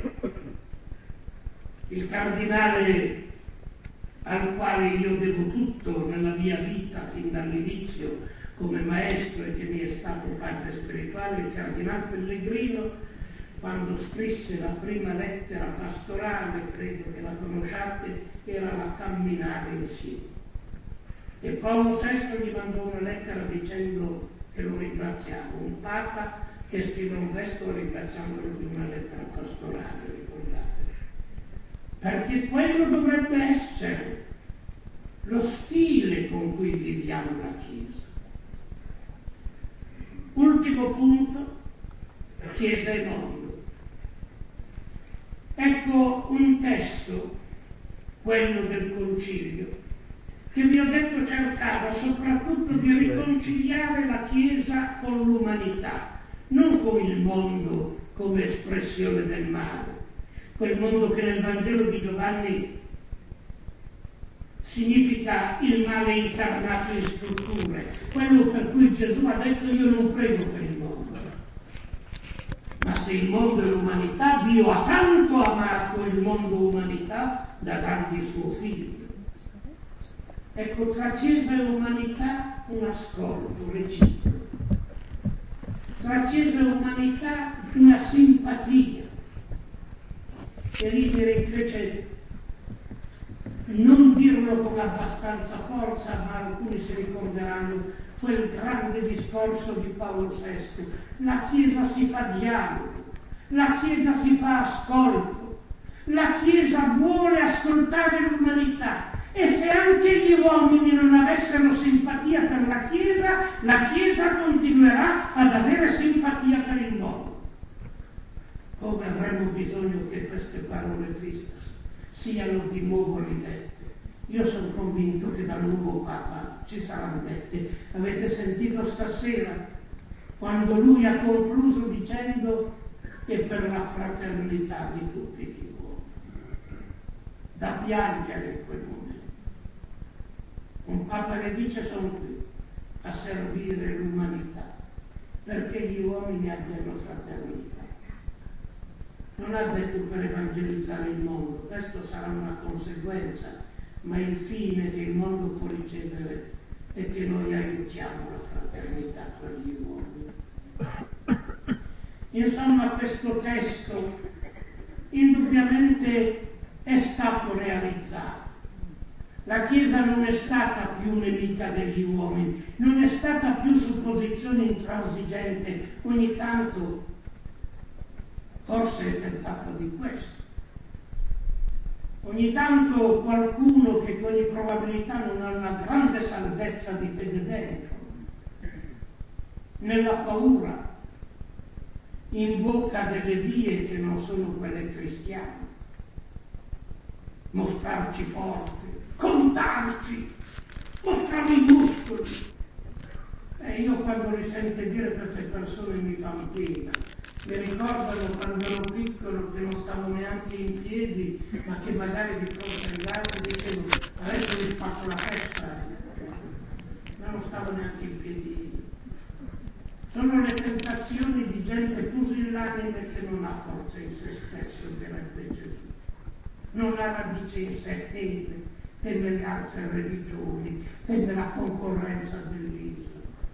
Il cardinale al quale io devo tutto nella mia vita fin dall'inizio come maestro e che mi è stato padre spirituale, il cardinale Pellegrino, quando scrisse la prima lettera pastorale, credo che la conosciate, era la camminare insieme. E Paolo sesto gli mandò una lettera dicendo che lo ringraziava, un papa che scrive un vescovo ringraziandolo di una lettera pastorale, ricordate. Perché quello dovrebbe essere lo stile con cui viviamo la Chiesa. Ultimo punto, Chiesa e mondo. Ecco un testo, quello del Concilio, che vi ho detto cercava soprattutto di riconciliare la Chiesa con l'umanità, non con il mondo come espressione del male, quel mondo che nel Vangelo di Giovanni significa il male incarnato in strutture, quello per cui Gesù ha detto io non prego per il mondo, ma se il mondo è l'umanità, Dio ha tanto amato il mondo umanità da dargli suo figlio. Ecco, tra Chiesa e umanità un ascolto reciproco, tra Chiesa e umanità una simpatia. E lì direi invece non dirlo con abbastanza forza, ma alcuni si ricorderanno quel grande discorso di Paolo sesto. La Chiesa si fa dialogo, la Chiesa si fa ascolto, la Chiesa vuole ascoltare l'umanità, e se anche gli uomini non avessero simpatia per la Chiesa, la Chiesa continuerà ad avere simpatia per il mondo. Come avremmo bisogno che queste parole Fiscus siano di nuovo ridette. Io sono convinto che dal nuovo Papa ci saranno dette. Avete sentito stasera quando lui ha concluso dicendo che per la fraternità di tutti gli uomini. da piangere in quel momento. Un Papa che dice: sono qui a servire l'umanità perché gli uomini abbiano fraternità. Non ha detto per evangelizzare il mondo, questo sarà una conseguenza, ma il fine che il mondo può ricevere è che noi aiutiamo la fraternità tra gli uomini. Insomma, questo testo indubbiamente è stato realizzato. La Chiesa non è stata più nemica degli uomini, non è stata più su posizione intransigente. Ogni tanto forse è tentata di questo. Ogni tanto qualcuno che con ogni probabilità non ha una grande salvezza di fede dentro, nella paura, invoca delle vie che non sono quelle cristiane. Mostrarci forti, contarci, mostrare i muscoli. E io quando li sento dire queste persone mi fanno pena. Mi ricordano quando ero piccolo che non stavo neanche in piedi, ma che magari di fronte agli altri dicevo: adesso mi spacco la testa. Ma non stavo neanche in piedi. Sono le tentazioni di gente pusillanime che non ha forza in se stesso, direbbe Gesù. Non ha radice in sé, teme, teme le altre religioni, teme la concorrenza dell'Islam.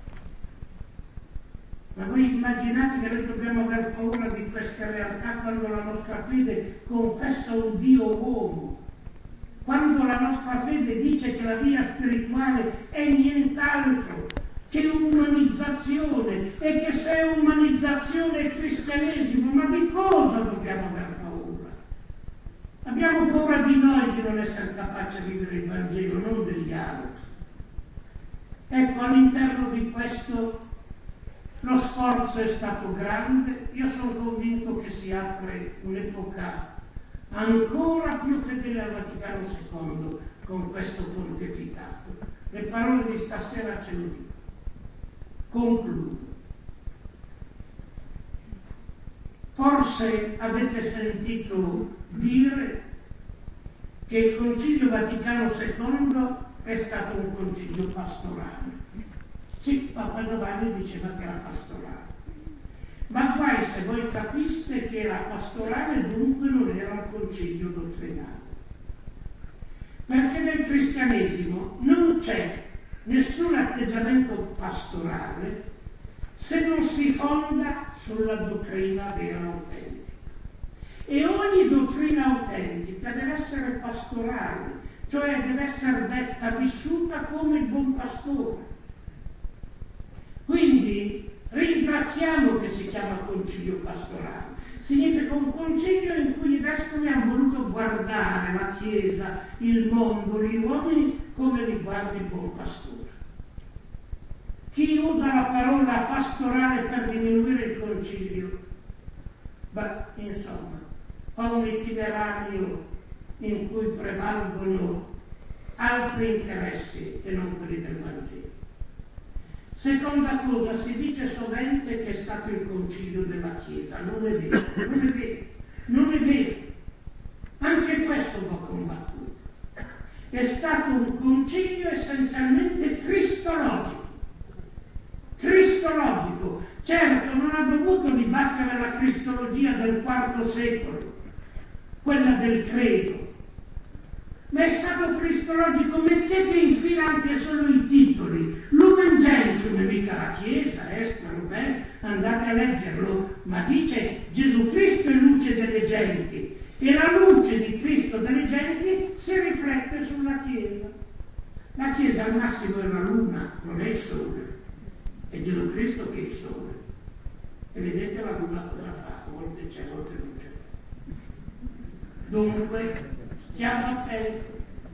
Ma voi immaginate che noi dobbiamo aver paura di queste realtà quando la nostra fede confessa un Dio uomo, quando la nostra fede dice che la via spirituale è nient'altro che umanizzazione, e che se è umanizzazione è cristianesimo. Ma di cosa dobbiamo aver paura? Abbiamo paura di noi di non essere capaci di vivere il Vangelo, non degli altri. Ecco, all'interno di questo lo sforzo è stato grande. Io sono convinto che si apre un'epoca ancora più fedele al Vaticano secondo con questo pontificato. Le parole di stasera ce lo dicono. Concludo. Forse avete sentito dire che il Concilio Vaticano secondo è stato un concilio pastorale. Sì, Papa Giovanni diceva che era pastorale. Ma guai se voi capiste che era pastorale, dunque non era un concilio dottrinale. Perché nel cristianesimo non c'è nessun atteggiamento pastorale se non si fonda sulla dottrina vera e autentica. E ogni dottrina autentica deve essere pastorale, cioè deve essere detta, vissuta come il buon pastore. Quindi ringraziamo che si chiama concilio pastorale. Significa un concilio in cui i vescovi hanno voluto guardare la Chiesa, il mondo, gli uomini come li guarda il buon pastore. Chi usa la parola pastorale per diminuire il concilio, beh, insomma, fa un itinerario in cui prevalgono altri interessi che non quelli del Vangelo. Seconda cosa, si dice sovente che è stato il concilio della Chiesa. Non è vero, non è vero, non è vero. Anche questo va combattuto. È stato un concilio essenzialmente cristologico. Cristologico. Certo, non ha dovuto dibattere la cristologia del quarto secolo, quella del credo, ma è stato cristologico. Mettete in fila anche solo i titoli. Lumen Gentium è mica la Chiesa, eh, spero bene, andate a leggerlo, ma dice Gesù Cristo è luce delle genti, e la luce di Cristo delle genti si riflette sulla Chiesa. La Chiesa al massimo è la luna, non è il sole, è Gesù Cristo che è il sole. E vedete la luna cosa fa? Volte c'è, volte non c'è. Dunque, stiamo attenti.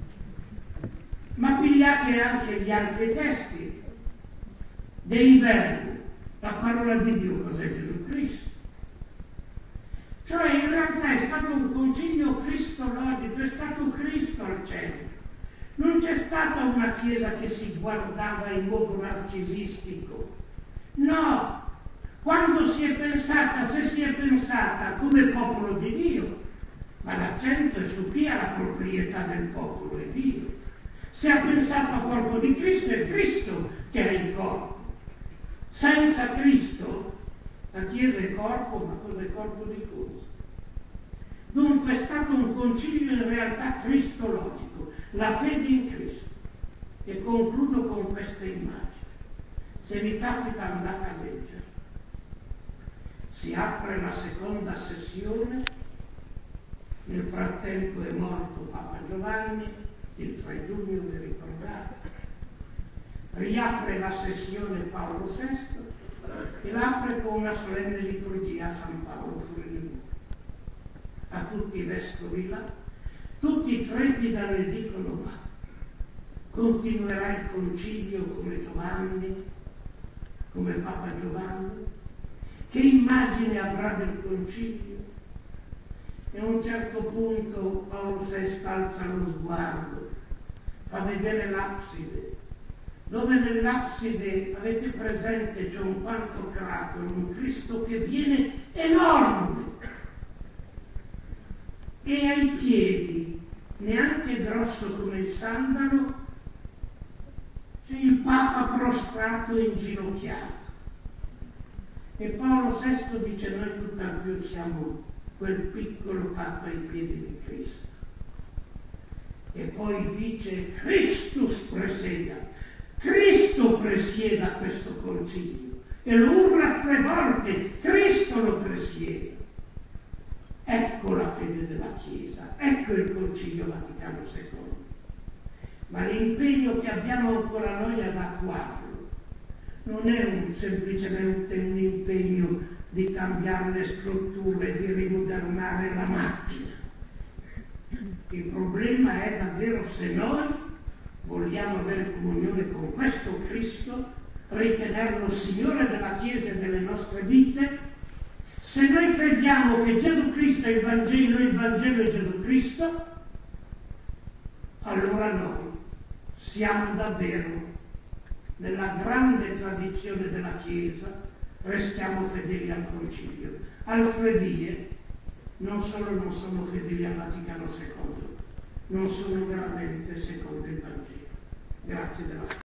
Ma pigliate anche gli altri testi dei verbi. La parola di Dio cos'è? Gesù Cristo. Cioè in realtà è stato un concilio cristologico, è stato Cristo al centro. Non c'è stata una Chiesa che si guardava in modo narcisistico. No! Quando si è pensata, se si è pensata come popolo di Dio, ma l'accento è su chi ha la proprietà del popolo, è Dio. Se ha pensato al corpo di Cristo, è Cristo che è il corpo. Senza Cristo la Chiesa è corpo, ma cosa è corpo di cosa? Dunque è stato un concilio in realtà cristologico, la fede in Cristo. E concludo con questa immagine. Se vi capita andate a leggere. Si apre la seconda sessione, nel frattempo è morto Papa Giovanni, il tre giugno, vi ricordate. Riapre la sessione Paolo sesto e l'apre con una solenne liturgia a San Paolo fuori di muro. A tutti i vescovi là, tutti trepidano e dicono: ma continuerà il concilio come Giovanni, come Papa Giovanni? Che immagine avrà del concilio? E a un certo punto Paolo sesto alza lo sguardo, fa vedere l'abside, dove nell'abside, avete presente, c'è un Pantocrator, un Cristo che viene enorme, e ai piedi, neanche grosso come il sandalo, c'è il Papa prostrato e inginocchiato. E Paolo sesto dice: noi tutt'al più siamo quel piccolo Papa ai piedi di Cristo. E poi dice: Christus presieda, Cristo presieda questo concilio. E lo urla tre volte: Cristo lo presiede. Ecco la fede della Chiesa, ecco il Concilio Vaticano secondo. Ma l'impegno che abbiamo ancora noi ad attuarlo non è un, semplicemente un impegno di cambiare le strutture, di rimodernare la macchina. Il problema è davvero se noi vogliamo avere comunione con questo Cristo, ritenerlo Signore della Chiesa e delle nostre vite. Se noi crediamo che Gesù Cristo è il Vangelo e il Vangelo è Gesù Cristo, allora noi siamo davvero nella grande tradizione della Chiesa, restiamo fedeli al Concilio. Altre vie non solo non sono fedeli al Vaticano secondo, non sono veramente secondo il Vangelo. Grazie della